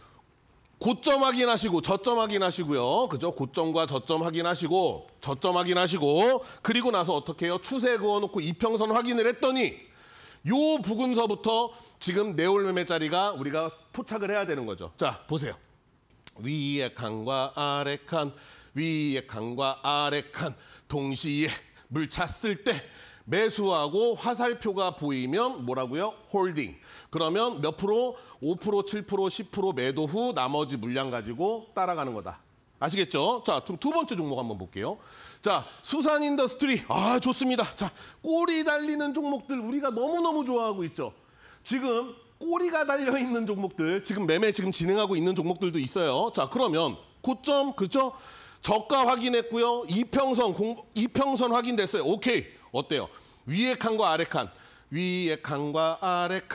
고점 확인하시고 저점 확인하시고요. 그죠? 고점과 저점 확인하시고 저점 확인하시고 그리고 나서 어떻게 해요? 추세 그어놓고 이평선 확인을 했더니 요 부근서부터 지금 내올 매매 자리가 우리가 포착을 해야 되는 거죠. 자, 보세요. 위에 칸과 아래 칸, 위에 칸과 아래 칸 동시에 물 찼을 때 매수하고 화살표가 보이면 뭐라고요? 홀딩. 그러면 몇 프로? 오 퍼센트, 칠 퍼센트, 십 퍼센트 매도 후 나머지 물량 가지고 따라가는 거다. 아시겠죠? 자, 그럼 두 번째 종목 한번 볼게요. 자, 수산인더스트리. 아, 좋습니다. 자, 꼬리 달리는 종목들 우리가 너무너무 좋아하고 있죠. 지금 꼬리가 달려있는 종목들, 지금 매매 지금 진행하고 있는 종목들도 있어요. 자, 그러면 고점, 그죠? 저가 확인했고요. 이평선, 공, 이평선 확인됐어요. 오케이. 어때요? 위에 칸과 아래 칸, 위에 칸과 아래 칸,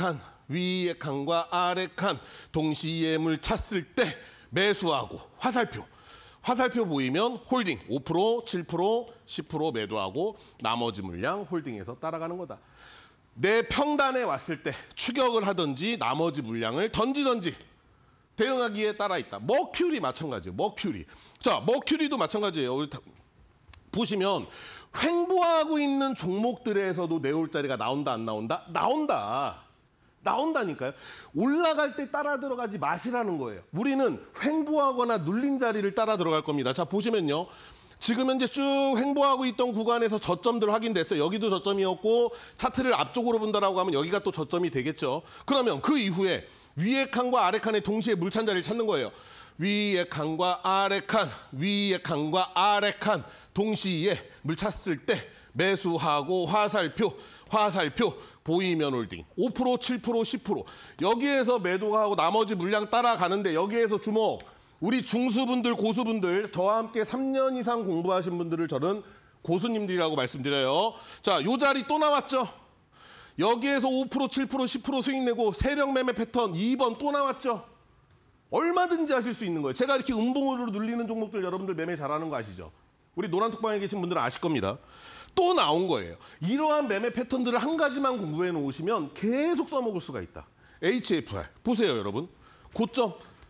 위에 칸과 아래 칸 동시에 물 찼을 때 매수하고 화살표. 화살표 보이면 홀딩 오 퍼센트, 칠 퍼센트, 십 퍼센트 매도하고 나머지 물량 홀딩해서 따라가는 거다. 내 평단에 왔을 때 추격을 하든지 나머지 물량을 던지든지 대응하기에 따라 있다. 머큐리 마찬가지예요. 머큐리. 자, 머큐리도 마찬가지예요. 우리 보시면 횡보하고 있는 종목들에서도 내올자리가 나온다 안 나온다? 나온다. 나온다니까요. 올라갈 때 따라 들어가지 마시라는 거예요. 우리는 횡보하거나 눌린 자리를 따라 들어갈 겁니다. 자, 보시면요. 지금 현재 쭉 횡보하고 있던 구간에서 저점들 확인됐어요. 여기도 저점이었고 차트를 앞쪽으로 본다라고 하면 여기가 또 저점이 되겠죠. 그러면 그 이후에 위에 칸과 아래 칸에 동시에 물찬 자리를 찾는 거예요. 위에 칸과 아래 칸, 위에 칸과 아래 칸 동시에 물 찼을 때 매수하고 화살표, 화살표 보이면 홀딩 오 퍼센트, 칠 퍼센트, 십 퍼센트 여기에서 매도가 하고 나머지 물량 따라가는데 여기에서 주목. 우리 중수분들, 고수분들 저와 함께 삼 년 이상 공부하신 분들을 저는 고수님들이라고 말씀드려요. 자, 요 자리 또 나왔죠. 여기에서 오 퍼센트, 칠 퍼센트, 십 퍼센트 수익 내고 세력 매매 패턴 이 번 또 나왔죠. 얼마든지 하실 수 있는 거예요. 제가 이렇게 음봉으로 눌리는 종목들 여러분들 매매 잘하는 거 아시죠? 우리 노란 톡방에 계신 분들은 아실 겁니다. 또 나온 거예요. 이러한 매매 패턴들을 한 가지만 공부해 놓으시면 계속 써먹을 수가 있다. 에이치에프알 보세요, 여러분. 고점,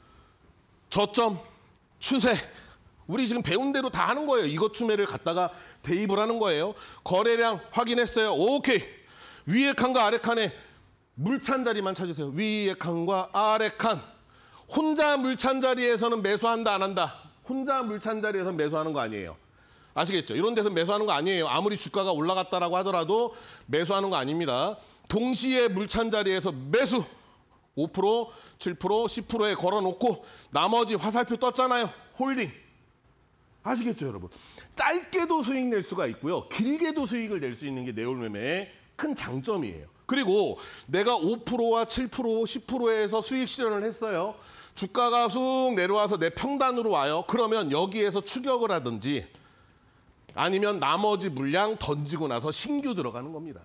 저점, 추세. 우리 지금 배운 대로 다 하는 거예요. 이것 추매를 갖다가 대입을 하는 거예요. 거래량 확인했어요. 오케이. 위에 칸과 아래 칸에 물찬 자리만 찾으세요. 위에 칸과 아래 칸. 혼자 물찬 자리에서는 매수한다 안 한다. 혼자 물찬 자리에서는 매수하는 거 아니에요. 아시겠죠? 이런 데서 매수하는 거 아니에요. 아무리 주가가 올라갔다라고 하더라도 매수하는 거 아닙니다. 동시에 물찬 자리에서 매수. 오 퍼센트, 칠 퍼센트, 십 퍼센트에 걸어놓고 나머지 화살표 떴잖아요. 홀딩. 아시겠죠, 여러분? 짧게도 수익 낼 수가 있고요. 길게도 수익을 낼 수 있는 게 내올매매의 큰 장점이에요. 그리고 내가 오 퍼센트와 칠 퍼센트, 십 퍼센트에서 수익 실현을 했어요. 주가가 쑥 내려와서 내 평단으로 와요. 그러면 여기에서 추격을 하든지 아니면 나머지 물량 던지고 나서 신규 들어가는 겁니다.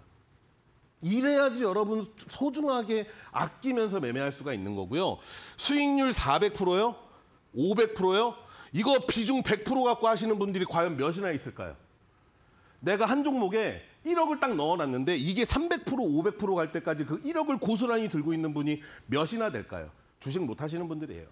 이래야지 여러분 소중하게 아끼면서 매매할 수가 있는 거고요. 수익률 사백 퍼센트요? 오백 퍼센트요? 이거 비중 백 퍼센트 갖고 하시는 분들이 과연 몇이나 있을까요? 내가 한 종목에 일억을 딱 넣어놨는데 이게 삼백 퍼센트, 오백 퍼센트 갈 때까지 그 일억을 고스란히 들고 있는 분이 몇이나 될까요? 주식 못 하시는 분들이에요.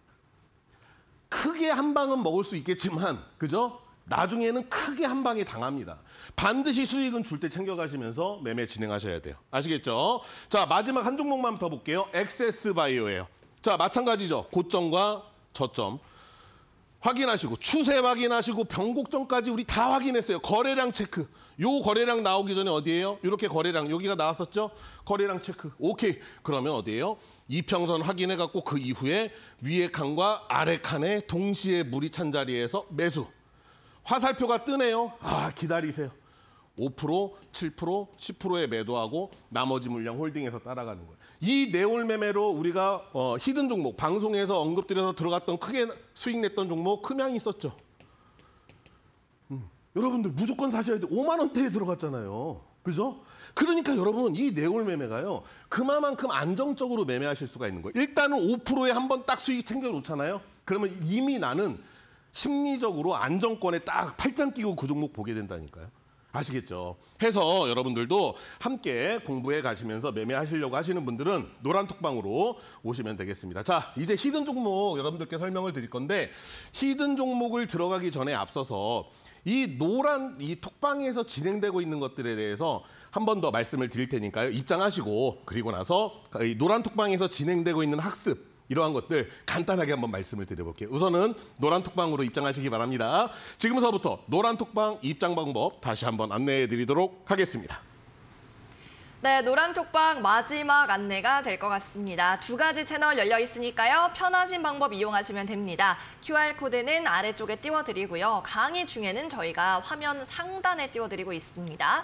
크게 한 방은 먹을 수 있겠지만, 그죠? 나중에는 크게 한 방에 당합니다. 반드시 수익은 줄 때 챙겨가시면서 매매 진행하셔야 돼요. 아시겠죠? 자, 마지막 한 종목만 더 볼게요. 엑세스바이오예요. 자, 마찬가지죠. 고점과 저점. 확인하시고 추세 확인하시고 변곡점까지 우리 다 확인했어요. 거래량 체크. 요 거래량 나오기 전에 어디예요? 이렇게 거래량 여기가 나왔었죠? 거래량 체크. 오케이. 그러면 어디예요? 이평선 확인해 갖고 그 이후에 위에 칸과 아래 칸에 동시에 물이 찬 자리에서 매수. 화살표가 뜨네요. 아, 기다리세요. 오 퍼센트, 칠 퍼센트, 십 퍼센트에 매도하고 나머지 물량 홀딩해서 따라가는 거예요. 이 내올 매매로 우리가 어, 히든 종목, 방송에서 언급드려서 들어갔던 크게 수익 냈던 종목 금양이 있었죠. 음, 여러분들 무조건 사셔야 돼. 오만 원대에 들어갔잖아요. 그죠? 그러니까 여러분 이 내올 매매가요. 그만큼 안정적으로 매매하실 수가 있는 거예요. 일단은 오 퍼센트에 한번 딱 수익 챙겨놓잖아요. 그러면 이미 나는 심리적으로 안정권에 딱 팔짱 끼고 그 종목 보게 된다니까요. 아시겠죠? 해서 여러분들도 함께 공부해 가시면서 매매하시려고 하시는 분들은 노란 톡방으로 오시면 되겠습니다. 자, 이제 히든 종목 여러분들께 설명을 드릴 건데 히든 종목을 들어가기 전에 앞서서 이 노란 이 톡방에서 진행되고 있는 것들에 대해서 한 번 더 말씀을 드릴 테니까요. 입장하시고 그리고 나서 이 노란 톡방에서 진행되고 있는 학습 이러한 것들 간단하게 한번 말씀을 드려볼게요. 우선은 노란 톡방으로 입장하시기 바랍니다. 지금서부터 노란 톡방 입장 방법 다시 한번 안내해 드리도록 하겠습니다. 네, 노란 톡방 마지막 안내가 될 것 같습니다. 두 가지 채널 열려 있으니까요. 편하신 방법 이용하시면 됩니다. 큐알코드는 아래쪽에 띄워드리고요. 강의 중에는 저희가 화면 상단에 띄워드리고 있습니다.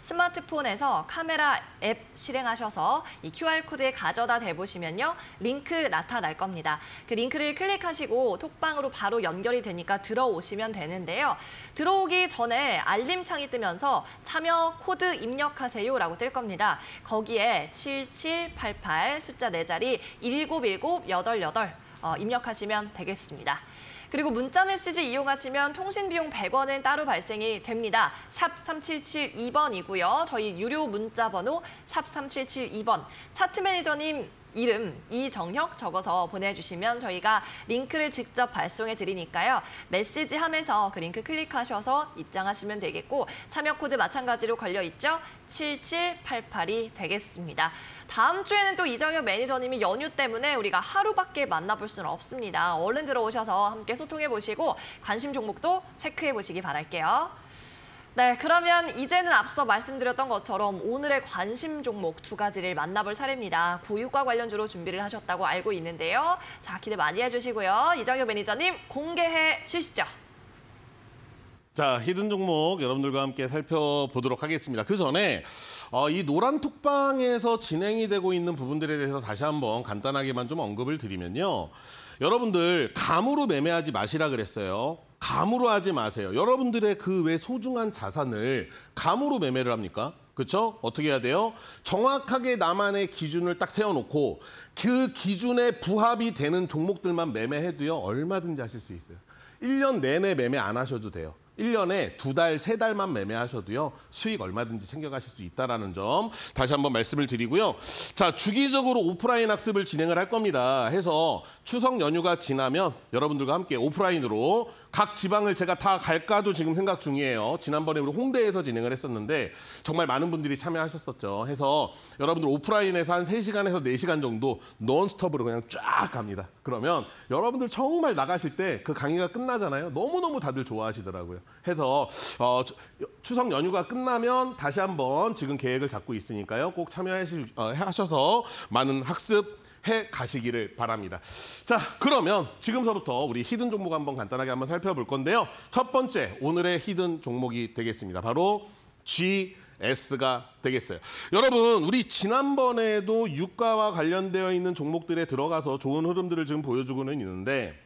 스마트폰에서 카메라 앱 실행하셔서 이 큐알코드에 가져다 대보시면요. 링크 나타날 겁니다. 그 링크를 클릭하시고 톡방으로 바로 연결이 되니까 들어오시면 되는데요. 들어오기 전에 알림창이 뜨면서 참여 코드 입력하세요라고 뜰 겁니다. 거기에 칠칠팔팔 숫자 네 자리 일곱일곱 여덟여덟 어, 입력하시면 되겠습니다. 그리고 문자 메시지 이용하시면 통신 비용 백 원은 따로 발생이 됩니다. 샵 삼칠칠이 번이고요. 저희 유료 문자 번호 샵 삼칠칠이 번. 차트 매니저님 이름 이정혁 적어서 보내주시면 저희가 링크를 직접 발송해 드리니까요. 메시지 함에서 그 링크 클릭하셔서 입장하시면 되겠고 참여 코드 마찬가지로 걸려있죠. 칠칠팔팔이 되겠습니다. 다음 주에는 또 이정혁 매니저님이 연휴 때문에 우리가 하루밖에 만나볼 수는 없습니다. 얼른 들어오셔서 함께 소통해 보시고 관심 종목도 체크해 보시기 바랄게요. 네, 그러면 이제는 앞서 말씀드렸던 것처럼 오늘의 관심 종목 두 가지를 만나볼 차례입니다. 보유과 관련주로 준비를 하셨다고 알고 있는데요. 자, 기대 많이 해주시고요. 이정효 매니저님 공개해 주시죠. 자, 히든 종목 여러분들과 함께 살펴보도록 하겠습니다. 그 전에 어, 이 노란 톡방에서 진행이 되고 있는 부분들에 대해서 다시 한번 간단하게만 좀 언급을 드리면요. 여러분들 감으로 매매하지 마시라 그랬어요. 감으로 하지 마세요. 여러분들의 그 왜 소중한 자산을 감으로 매매를 합니까? 그렇죠? 어떻게 해야 돼요? 정확하게 나만의 기준을 딱 세워놓고 그 기준에 부합이 되는 종목들만 매매해도요. 얼마든지 하실 수 있어요. 일 년 내내 매매 안 하셔도 돼요. 일 년에 두 달, 세 달만 매매하셔도요. 수익 얼마든지 챙겨가실 수 있다는 점 다시 한번 말씀을 드리고요. 자, 주기적으로 오프라인 학습을 진행을 할 겁니다. 해서 추석 연휴가 지나면 여러분들과 함께 오프라인으로 각 지방을 제가 다 갈까도 지금 생각 중이에요. 지난번에 우리 홍대에서 진행을 했었는데 정말 많은 분들이 참여하셨었죠. 해서 여러분들 오프라인에서 한 세 시간에서 네 시간 정도 논스톱으로 그냥 쫙 갑니다. 그러면 여러분들 정말 나가실 때 그 강의가 끝나잖아요. 너무너무 다들 좋아하시더라고요. 해서 어, 추석 연휴가 끝나면 다시 한번 지금 계획을 잡고 있으니까요. 꼭 참여하셔서 많은 학습 해 가시기를 바랍니다. 자, 그러면 지금서부터 우리 히든 종목 한번 간단하게 한번 살펴볼 건데요. 첫 번째 오늘의 히든 종목이 되겠습니다. 바로 지에스가 되겠어요. 여러분, 우리 지난번에도 유가와 관련되어 있는 종목들에 들어가서 좋은 흐름들을 지금 보여주고는 있는데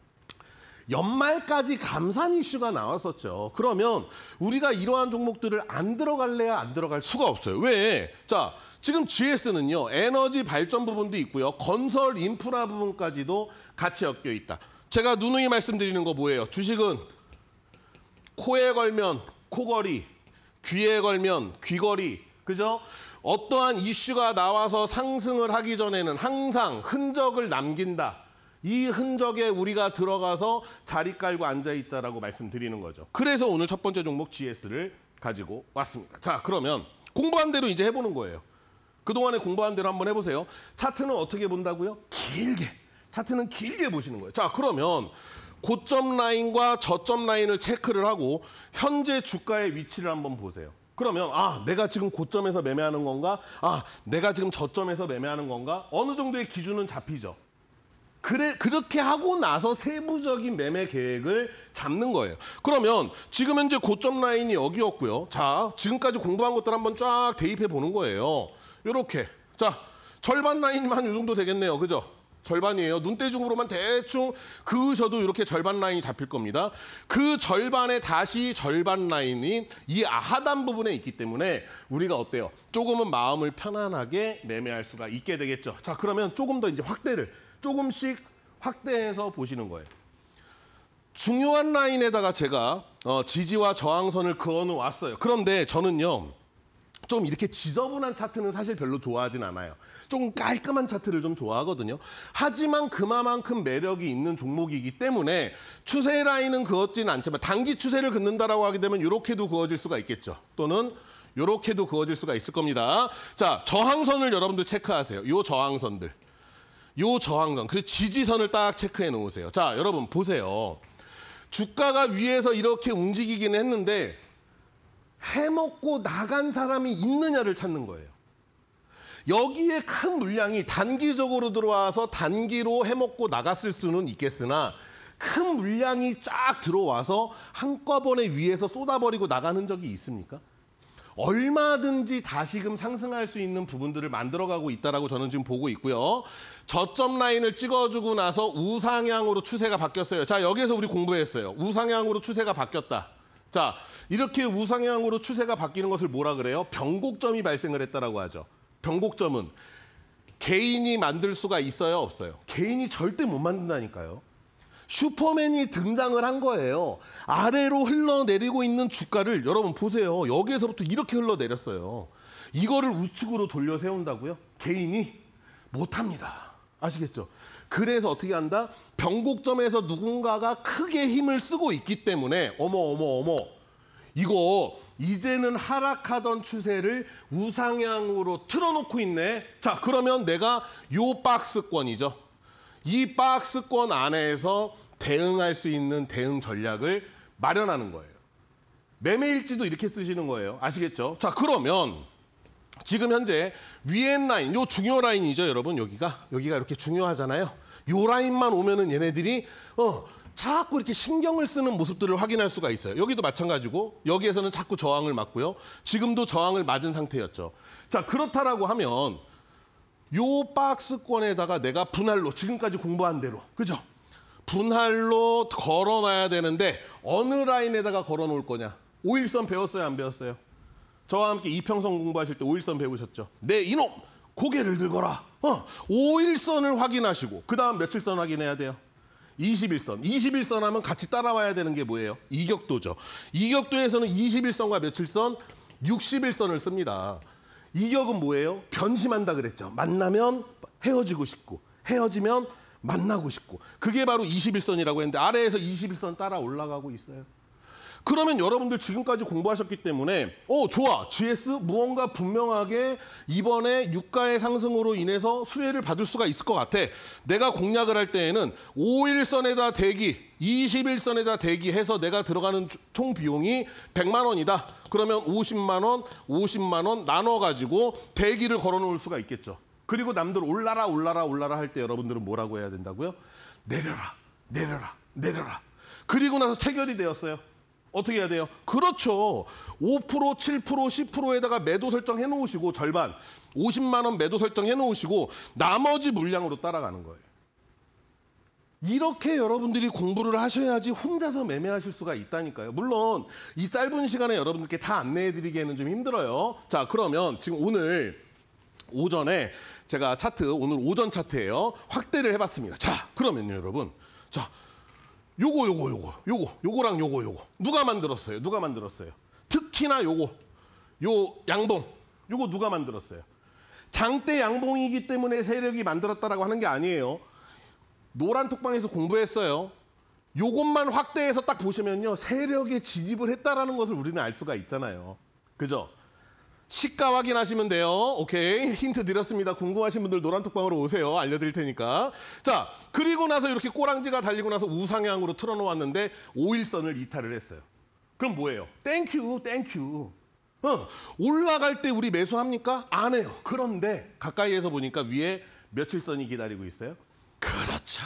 연말까지 감산 이슈가 나왔었죠. 그러면 우리가 이러한 종목들을 안 들어갈래야 안 들어갈 수가 없어요. 왜? 자, 지금 지에스는요. 에너지 발전 부분도 있고요. 건설 인프라 부분까지도 같이 엮여 있다. 제가 누누이 말씀드리는 거 뭐예요? 주식은 코에 걸면 코걸이, 귀에 걸면 귀걸이. 그죠? 어떠한 이슈가 나와서 상승을 하기 전에는 항상 흔적을 남긴다. 이 흔적에 우리가 들어가서 자리 깔고 앉아있자라고 말씀드리는 거죠. 그래서 오늘 첫 번째 종목 지에스를 가지고 왔습니다. 자, 그러면 공부한 대로 이제 해보는 거예요. 그동안에 공부한 대로 한번 해보세요. 차트는 어떻게 본다고요? 길게. 차트는 길게 보시는 거예요. 자, 그러면 고점 라인과 저점 라인을 체크를 하고 현재 주가의 위치를 한번 보세요. 그러면 아, 내가 지금 고점에서 매매하는 건가? 아, 내가 지금 저점에서 매매하는 건가? 어느 정도의 기준은 잡히죠. 그래, 그렇게 하고 나서 세부적인 매매 계획을 잡는 거예요. 그러면 지금 현재 고점 라인이 여기였고요. 자, 지금까지 공부한 것들 한번 쫙 대입해 보는 거예요. 이렇게. 자, 절반 라인이면 한 이 정도 되겠네요. 그죠? 절반이에요. 눈대중으로만 대충 그으셔도 이렇게 절반 라인이 잡힐 겁니다. 그 절반에 다시 절반 라인이 이 하단 부분에 있기 때문에 우리가 어때요? 조금은 마음을 편안하게 매매할 수가 있게 되겠죠. 자, 그러면 조금 더 이제 확대를 조금씩 확대해서 보시는 거예요. 중요한 라인에다가 제가 어, 지지와 저항선을 그어놓았어요. 그런데 저는요. 좀 이렇게 지저분한 차트는 사실 별로 좋아하진 않아요. 조금 깔끔한 차트를 좀 좋아하거든요. 하지만 그만큼 매력이 있는 종목이기 때문에 추세 라인은 그었지는 않지만 단기 추세를 긋는다라고 하게 되면 이렇게도 그어질 수가 있겠죠. 또는 이렇게도 그어질 수가 있을 겁니다. 자, 저항선을 여러분들 체크하세요. 이 저항선들. 요 저항선, 그 지지선을 딱 체크해 놓으세요. 자, 여러분 보세요. 주가가 위에서 이렇게 움직이기는 했는데 해먹고 나간 사람이 있느냐를 찾는 거예요. 여기에 큰 물량이 단기적으로 들어와서 단기로 해먹고 나갔을 수는 있겠으나 큰 물량이 쫙 들어와서 한꺼번에 위에서 쏟아버리고 나가는 적이 있습니까? 얼마든지 다시금 상승할 수 있는 부분들을 만들어가고 있다라고 저는 지금 보고 있고요. 저점 라인을 찍어주고 나서 우상향으로 추세가 바뀌었어요. 자, 여기에서 우리 공부했어요. 우상향으로 추세가 바뀌었다. 자, 이렇게 우상향으로 추세가 바뀌는 것을 뭐라 그래요? 변곡점이 발생을 했다라고 하죠. 변곡점은 개인이 만들 수가 있어요, 없어요? 개인이 절대 못 만든다니까요. 슈퍼맨이 등장을 한 거예요. 아래로 흘러내리고 있는 주가를 여러분 보세요. 여기에서부터 이렇게 흘러내렸어요. 이거를 우측으로 돌려 세운다고요? 개인이 못합니다. 아시겠죠? 그래서 어떻게 한다? 변곡점에서 누군가가 크게 힘을 쓰고 있기 때문에 어머 어머 어머 이거 이제는 하락하던 추세를 우상향으로 틀어놓고 있네. 자, 그러면 내가 요 박스권이죠. 이 박스권 안에서 대응할 수 있는 대응 전략을 마련하는 거예요. 매매일지도 이렇게 쓰시는 거예요. 아시겠죠? 자, 그러면 지금 현재 위엔 라인, 요 중요 라인이죠, 여러분. 여기가 여기가 이렇게 중요하잖아요. 요 라인만 오면은 얘네들이 어 자꾸 이렇게 신경을 쓰는 모습들을 확인할 수가 있어요. 여기도 마찬가지고 여기에서는 자꾸 저항을 맞고요. 지금도 저항을 맞은 상태였죠. 자, 그렇다라고 하면 요 박스권에다가 내가 분할로 지금까지 공부한 대로 그죠? 분할로 걸어놔야 되는데 어느 라인에다가 걸어놓을 거냐? 오일선 배웠어요, 안 배웠어요? 저와 함께 이평선 공부하실 때 오일선 배우셨죠? 네, 이놈! 고개를 들거라. 어, 오일선을 확인하시고 그 다음 며칠선 확인해야 돼요? 이십일선. 이십일선 하면 같이 따라와야 되는 게 뭐예요? 이격도죠. 이격도에서는 이십일선과 며칠선? 육십일선을 씁니다. 이격은 뭐예요? 변심한다 그랬죠. 만나면 헤어지고 싶고 헤어지면 만나고 싶고 그게 바로 이십일선이라고 했는데 아래에서 이십일선 따라 올라가고 있어요. 그러면 여러분들 지금까지 공부하셨기 때문에 어 좋아. 지에스 무언가 분명하게 이번에 유가의 상승으로 인해서 수혜를 받을 수가 있을 것 같아. 내가 공략을 할 때에는 오일선에다 대기, 이십일선에다 대기해서 내가 들어가는 총 비용이 백만 원이다. 그러면 오십만 원, 오십만 원 나눠가지고 대기를 걸어놓을 수가 있겠죠. 그리고 남들 올라라 올라라 올라라 할 때 여러분들은 뭐라고 해야 된다고요? 내려라, 내려라, 내려라. 그리고 나서 체결이 되었어요. 어떻게 해야 돼요? 그렇죠. 오 퍼센트, 칠 퍼센트, 십 퍼센트에다가 매도 설정해 놓으시고 절반, 오십만 원 매도 설정해 놓으시고 나머지 물량으로 따라가는 거예요. 이렇게 여러분들이 공부를 하셔야지 혼자서 매매하실 수가 있다니까요. 물론 이 짧은 시간에 여러분들께 다 안내해 드리기에는 좀 힘들어요. 자, 그러면 지금 오늘 오전에 제가 차트, 오늘 오전 차트예요. 확대를 해봤습니다. 자, 그러면요, 여러분. 자, 요거, 요거, 요거, 요거, 요거랑 요거, 요거. 누가 만들었어요? 누가 만들었어요? 특히나 요거, 요 양봉. 요거 누가 만들었어요? 장대 양봉이기 때문에 세력이 만들었다라고 하는 게 아니에요. 노란 톡방에서 공부했어요. 요것만 확대해서 딱 보시면요. 세력에 진입을 했다라는 것을 우리는 알 수가 있잖아요. 그죠? 시가 확인하시면 돼요. 오케이. 힌트 드렸습니다. 궁금하신 분들 노란 톡방으로 오세요. 알려드릴 테니까. 자, 그리고 나서 이렇게 꼬랑지가 달리고 나서 우상향으로 틀어놓았는데 오일선을 이탈을 했어요. 그럼 뭐예요? 땡큐, 땡큐. 어, 올라갈 때 우리 매수합니까? 안 해요. 그런데 가까이에서 보니까 위에 며칠선이 기다리고 있어요? 그렇죠.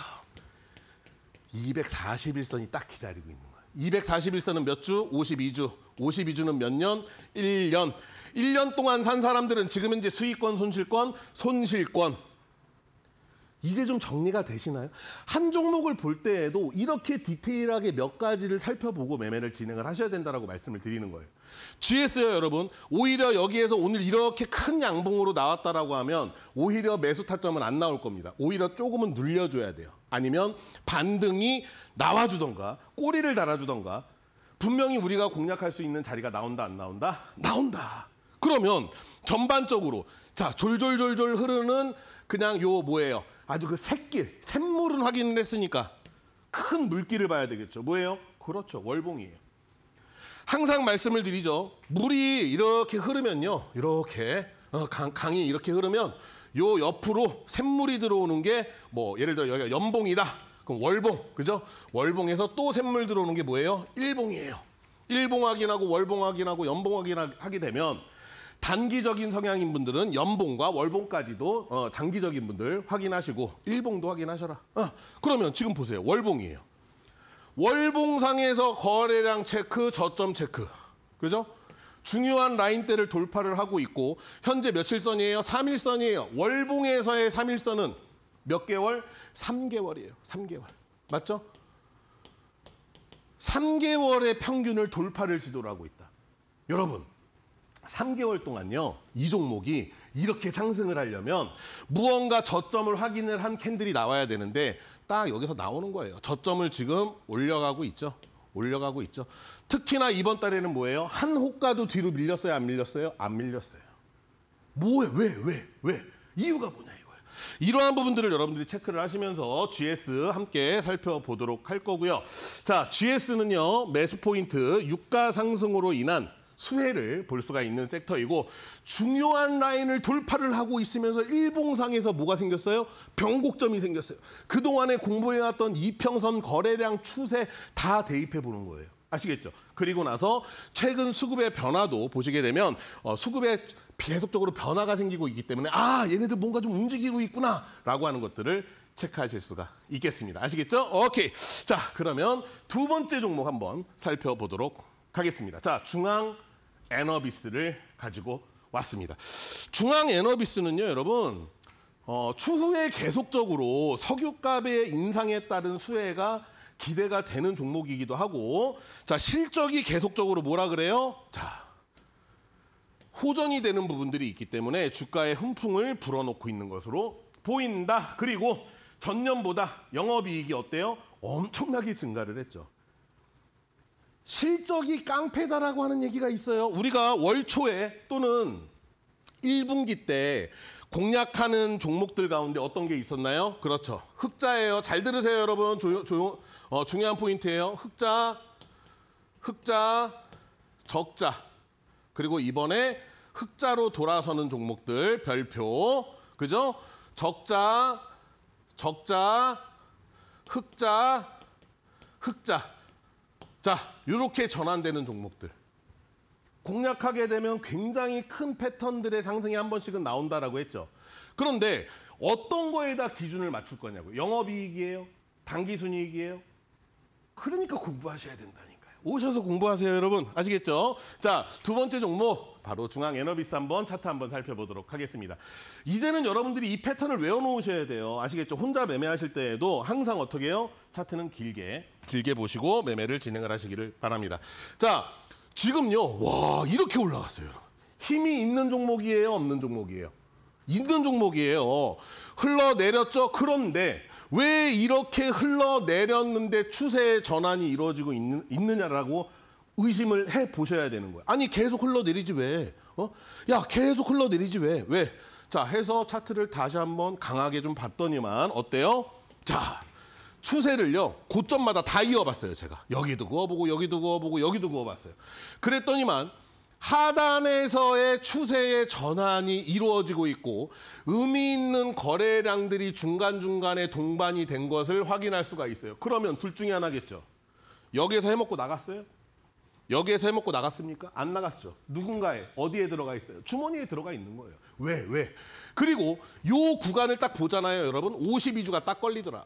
이백사십일선이 딱 기다리고 있는 거예요. 이백사십일선은 몇 주? 오십이 주. 오십이 주는 몇 년? 일 년. 일 년 동안 산 사람들은 지금 현재 수익권, 손실권, 손실권. 이제 좀 정리가 되시나요? 한 종목을 볼 때에도 이렇게 디테일하게 몇 가지를 살펴보고 매매를 진행을 하셔야 된다고 말씀을 드리는 거예요. 지에스요, 여러분. 오히려 여기에서 오늘 이렇게 큰 양봉으로 나왔다라고 하면 오히려 매수 타점은 안 나올 겁니다. 오히려 조금은 눌려줘야 돼요. 아니면 반등이 나와주던가 꼬리를 달아주던가 분명히 우리가 공략할 수 있는 자리가 나온다, 안 나온다? 나온다. 그러면 전반적으로 자 졸졸졸졸 흐르는 그냥 요 뭐예요? 아주 그 샛길, 샘물은 확인을 했으니까 큰 물길을 봐야 되겠죠. 뭐예요? 그렇죠. 월봉이에요. 항상 말씀을 드리죠. 물이 이렇게 흐르면요. 이렇게 어, 강, 강이 이렇게 흐르면 요 옆으로 샘물이 들어오는 게 뭐 예를 들어 여기가 연봉이다. 그럼 월봉, 그죠? 월봉에서 또 샘물 들어오는 게 뭐예요? 일봉이에요. 일봉 확인하고 월봉 확인하고 연봉 확인하게 되면 단기적인 성향인 분들은 연봉과 월봉까지도 어, 장기적인 분들 확인하시고 일봉도 확인하셔라. 어, 그러면 지금 보세요. 월봉이에요. 월봉상에서 거래량 체크, 저점 체크. 그죠? 중요한 라인대를 돌파를 하고 있고 현재 며칠선이에요? 삼 일선이에요. 월봉에서의 삼 일선은 몇 개월? 삼 개월이에요. 삼 개월. 맞죠? 삼 개월의 평균을 돌파를 시도를 하고 있다. 여러분, 삼 개월 동안요. 이 종목이 이렇게 상승을 하려면 무언가 저점을 확인을 한 캔들이 나와야 되는데 딱 여기서 나오는 거예요. 저점을 지금 올려가고 있죠. 올려가고 있죠. 특히나 이번 달에는 뭐예요? 한 호가도 뒤로 밀렸어요? 안 밀렸어요? 안 밀렸어요. 뭐예요? 왜? 왜? 왜? 이유가 뭐냐 이거예요. 이러한 부분들을 여러분들이 체크를 하시면서 지에스 함께 살펴보도록 할 거고요. 자, 지에스는요. 매수 포인트 유가 상승으로 인한 수혜를 볼 수가 있는 섹터이고 중요한 라인을 돌파를 하고 있으면서 일봉상에서 뭐가 생겼어요? 변곡점이 생겼어요. 그동안에 공부해왔던 이평선 거래량 추세 다 대입해 보는 거예요. 아시겠죠? 그리고 나서 최근 수급의 변화도 보시게 되면 어, 수급에 계속적으로 변화가 생기고 있기 때문에 아 얘네들 뭔가 좀 움직이고 있구나 라고 하는 것들을 체크하실 수가 있겠습니다. 아시겠죠? 오케이. 자, 그러면 두 번째 종목 한번 살펴보도록 하겠습니다. 자, 중앙 에너비스를 가지고 왔습니다. 중앙 에너비스는요, 여러분, 어, 추후에 계속적으로 석유값의 인상에 따른 수혜가 기대가 되는 종목이기도 하고, 자, 실적이 계속적으로 뭐라 그래요? 자, 호전이 되는 부분들이 있기 때문에 주가에 훈풍을 불어넣고 있는 것으로 보인다. 그리고 전년보다 영업이익이 어때요? 엄청나게 증가를 했죠. 실적이 깡패다라고 하는 얘기가 있어요. 우리가 월 초에 또는 일 분기 때 공략하는 종목들 가운데 어떤 게 있었나요? 그렇죠. 흑자예요. 잘 들으세요, 여러분. 조용, 조용, 어, 중요한 포인트예요. 흑자, 흑자, 적자. 그리고 이번에 흑자로 돌아서는 종목들 별표. 그죠? 적자, 적자, 흑자, 흑자. 자, 이렇게 전환되는 종목들. 공략하게 되면 굉장히 큰 패턴들의 상승이 한 번씩은 나온다라고 했죠. 그런데 어떤 거에다 기준을 맞출 거냐고요. 영업이익이에요? 단기순이익이에요? 그러니까 공부하셔야 된다니까요. 오셔서 공부하세요, 여러분. 아시겠죠? 자, 두 번째 종목 바로 중앙 에너비스 한번 차트 한번 살펴보도록 하겠습니다. 이제는 여러분들이 이 패턴을 외워놓으셔야 돼요. 아시겠죠? 혼자 매매하실 때에도 항상 어떻게 해요? 차트는 길게, 길게 보시고 매매를 진행을 하시기를 바랍니다. 자, 지금요. 와, 이렇게 올라갔어요, 여러분. 힘이 있는 종목이에요? 없는 종목이에요? 있는 종목이에요. 흘러내렸죠? 그런데 왜 이렇게 흘러내렸는데 추세의 전환이 이루어지고 있는, 있느냐라고 의심을 해보셔야 되는 거예요. 아니 계속 흘러내리지 왜? 어? 야 계속 흘러내리지 왜? 왜? 자 해서 차트를 다시 한번 강하게 좀 봤더니만 어때요? 자 추세를요 고점마다 다 이어봤어요. 제가 여기도 그어보고 여기도 그어보고 여기도 그어봤어요. 그랬더니만 하단에서의 추세의 전환이 이루어지고 있고 의미 있는 거래량들이 중간중간에 동반이 된 것을 확인할 수가 있어요. 그러면 둘 중에 하나겠죠. 여기에서 해먹고 나갔어요? 여기에서 해먹고 나갔습니까? 안 나갔죠. 누군가에 어디에 들어가 있어요? 주머니에 들어가 있는 거예요. 왜? 왜? 그리고 요 구간을 딱 보잖아요. 여러분 오십이 주가 딱 걸리더라.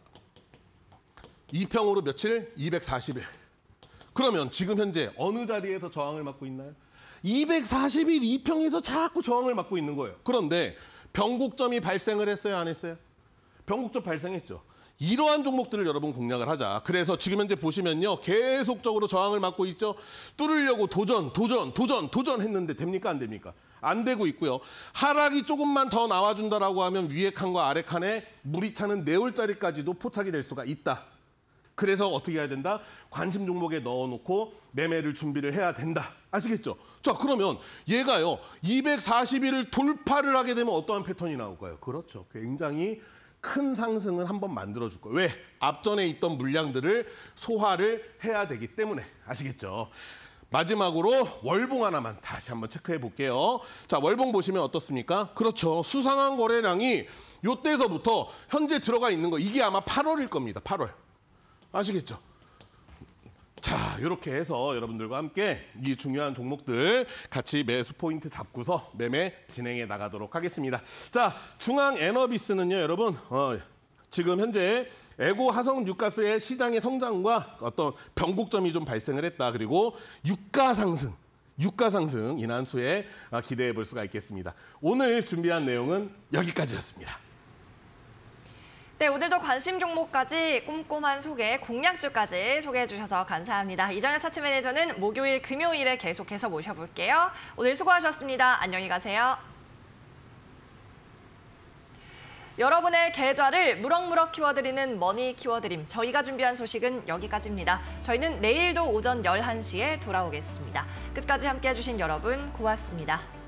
이 평으로 며칠? 이백사십 일. 그러면 지금 현재 어느 자리에서 저항을 맞고 있나요? 이백사십 일 이 평에서 자꾸 저항을 맞고 있는 거예요. 그런데 변곡점이 발생을 했어요? 안 했어요? 변곡점 발생했죠. 이러한 종목들을 여러분 공략을 하자. 그래서 지금 현재 보시면요. 계속적으로 저항을 맞고 있죠. 뚫으려고 도전, 도전, 도전, 도전 했는데 됩니까? 안 됩니까? 안 되고 있고요. 하락이 조금만 더 나와준다라고 하면 위에 칸과 아래 칸에 물이 차는 네 월짜리까지도 포착이 될 수가 있다. 그래서 어떻게 해야 된다? 관심 종목에 넣어놓고 매매를 준비를 해야 된다. 아시겠죠? 자, 그러면 얘가요. 이백사십 일을 돌파를 하게 되면 어떠한 패턴이 나올까요? 그렇죠. 굉장히 큰 상승을 한번 만들어줄 거예요. 왜? 앞전에 있던 물량들을 소화를 해야 되기 때문에. 아시겠죠? 마지막으로 월봉 하나만 다시 한번 체크해 볼게요. 자, 월봉 보시면 어떻습니까? 그렇죠. 수상한 거래량이 이때서부터 현재 들어가 있는 거. 이게 아마 팔월일 겁니다. 팔월. 아시겠죠? 자, 이렇게 해서 여러분들과 함께 이 중요한 종목들 같이 매수 포인트 잡고서 매매 진행해 나가도록 하겠습니다. 자, 중앙 에너비스는요, 여러분, 어, 지금 현재 에고 화석 유가스의 시장의 성장과 어떤 변곡점이 좀 발생을 했다. 그리고 유가 상승, 유가 상승 인한수에 기대해 볼 수가 있겠습니다. 오늘 준비한 내용은 여기까지였습니다. 네, 오늘도 관심 종목까지 꼼꼼한 소개, 공략주까지 소개해 주셔서 감사합니다. 이정현 차트 매니저는 목요일, 금요일에 계속해서 모셔볼게요. 오늘 수고하셨습니다. 안녕히 가세요. 여러분의 계좌를 무럭무럭 키워드리는 머니 키워드림. 저희가 준비한 소식은 여기까지입니다. 저희는 내일도 오전 열한 시에 돌아오겠습니다. 끝까지 함께해 주신 여러분 고맙습니다.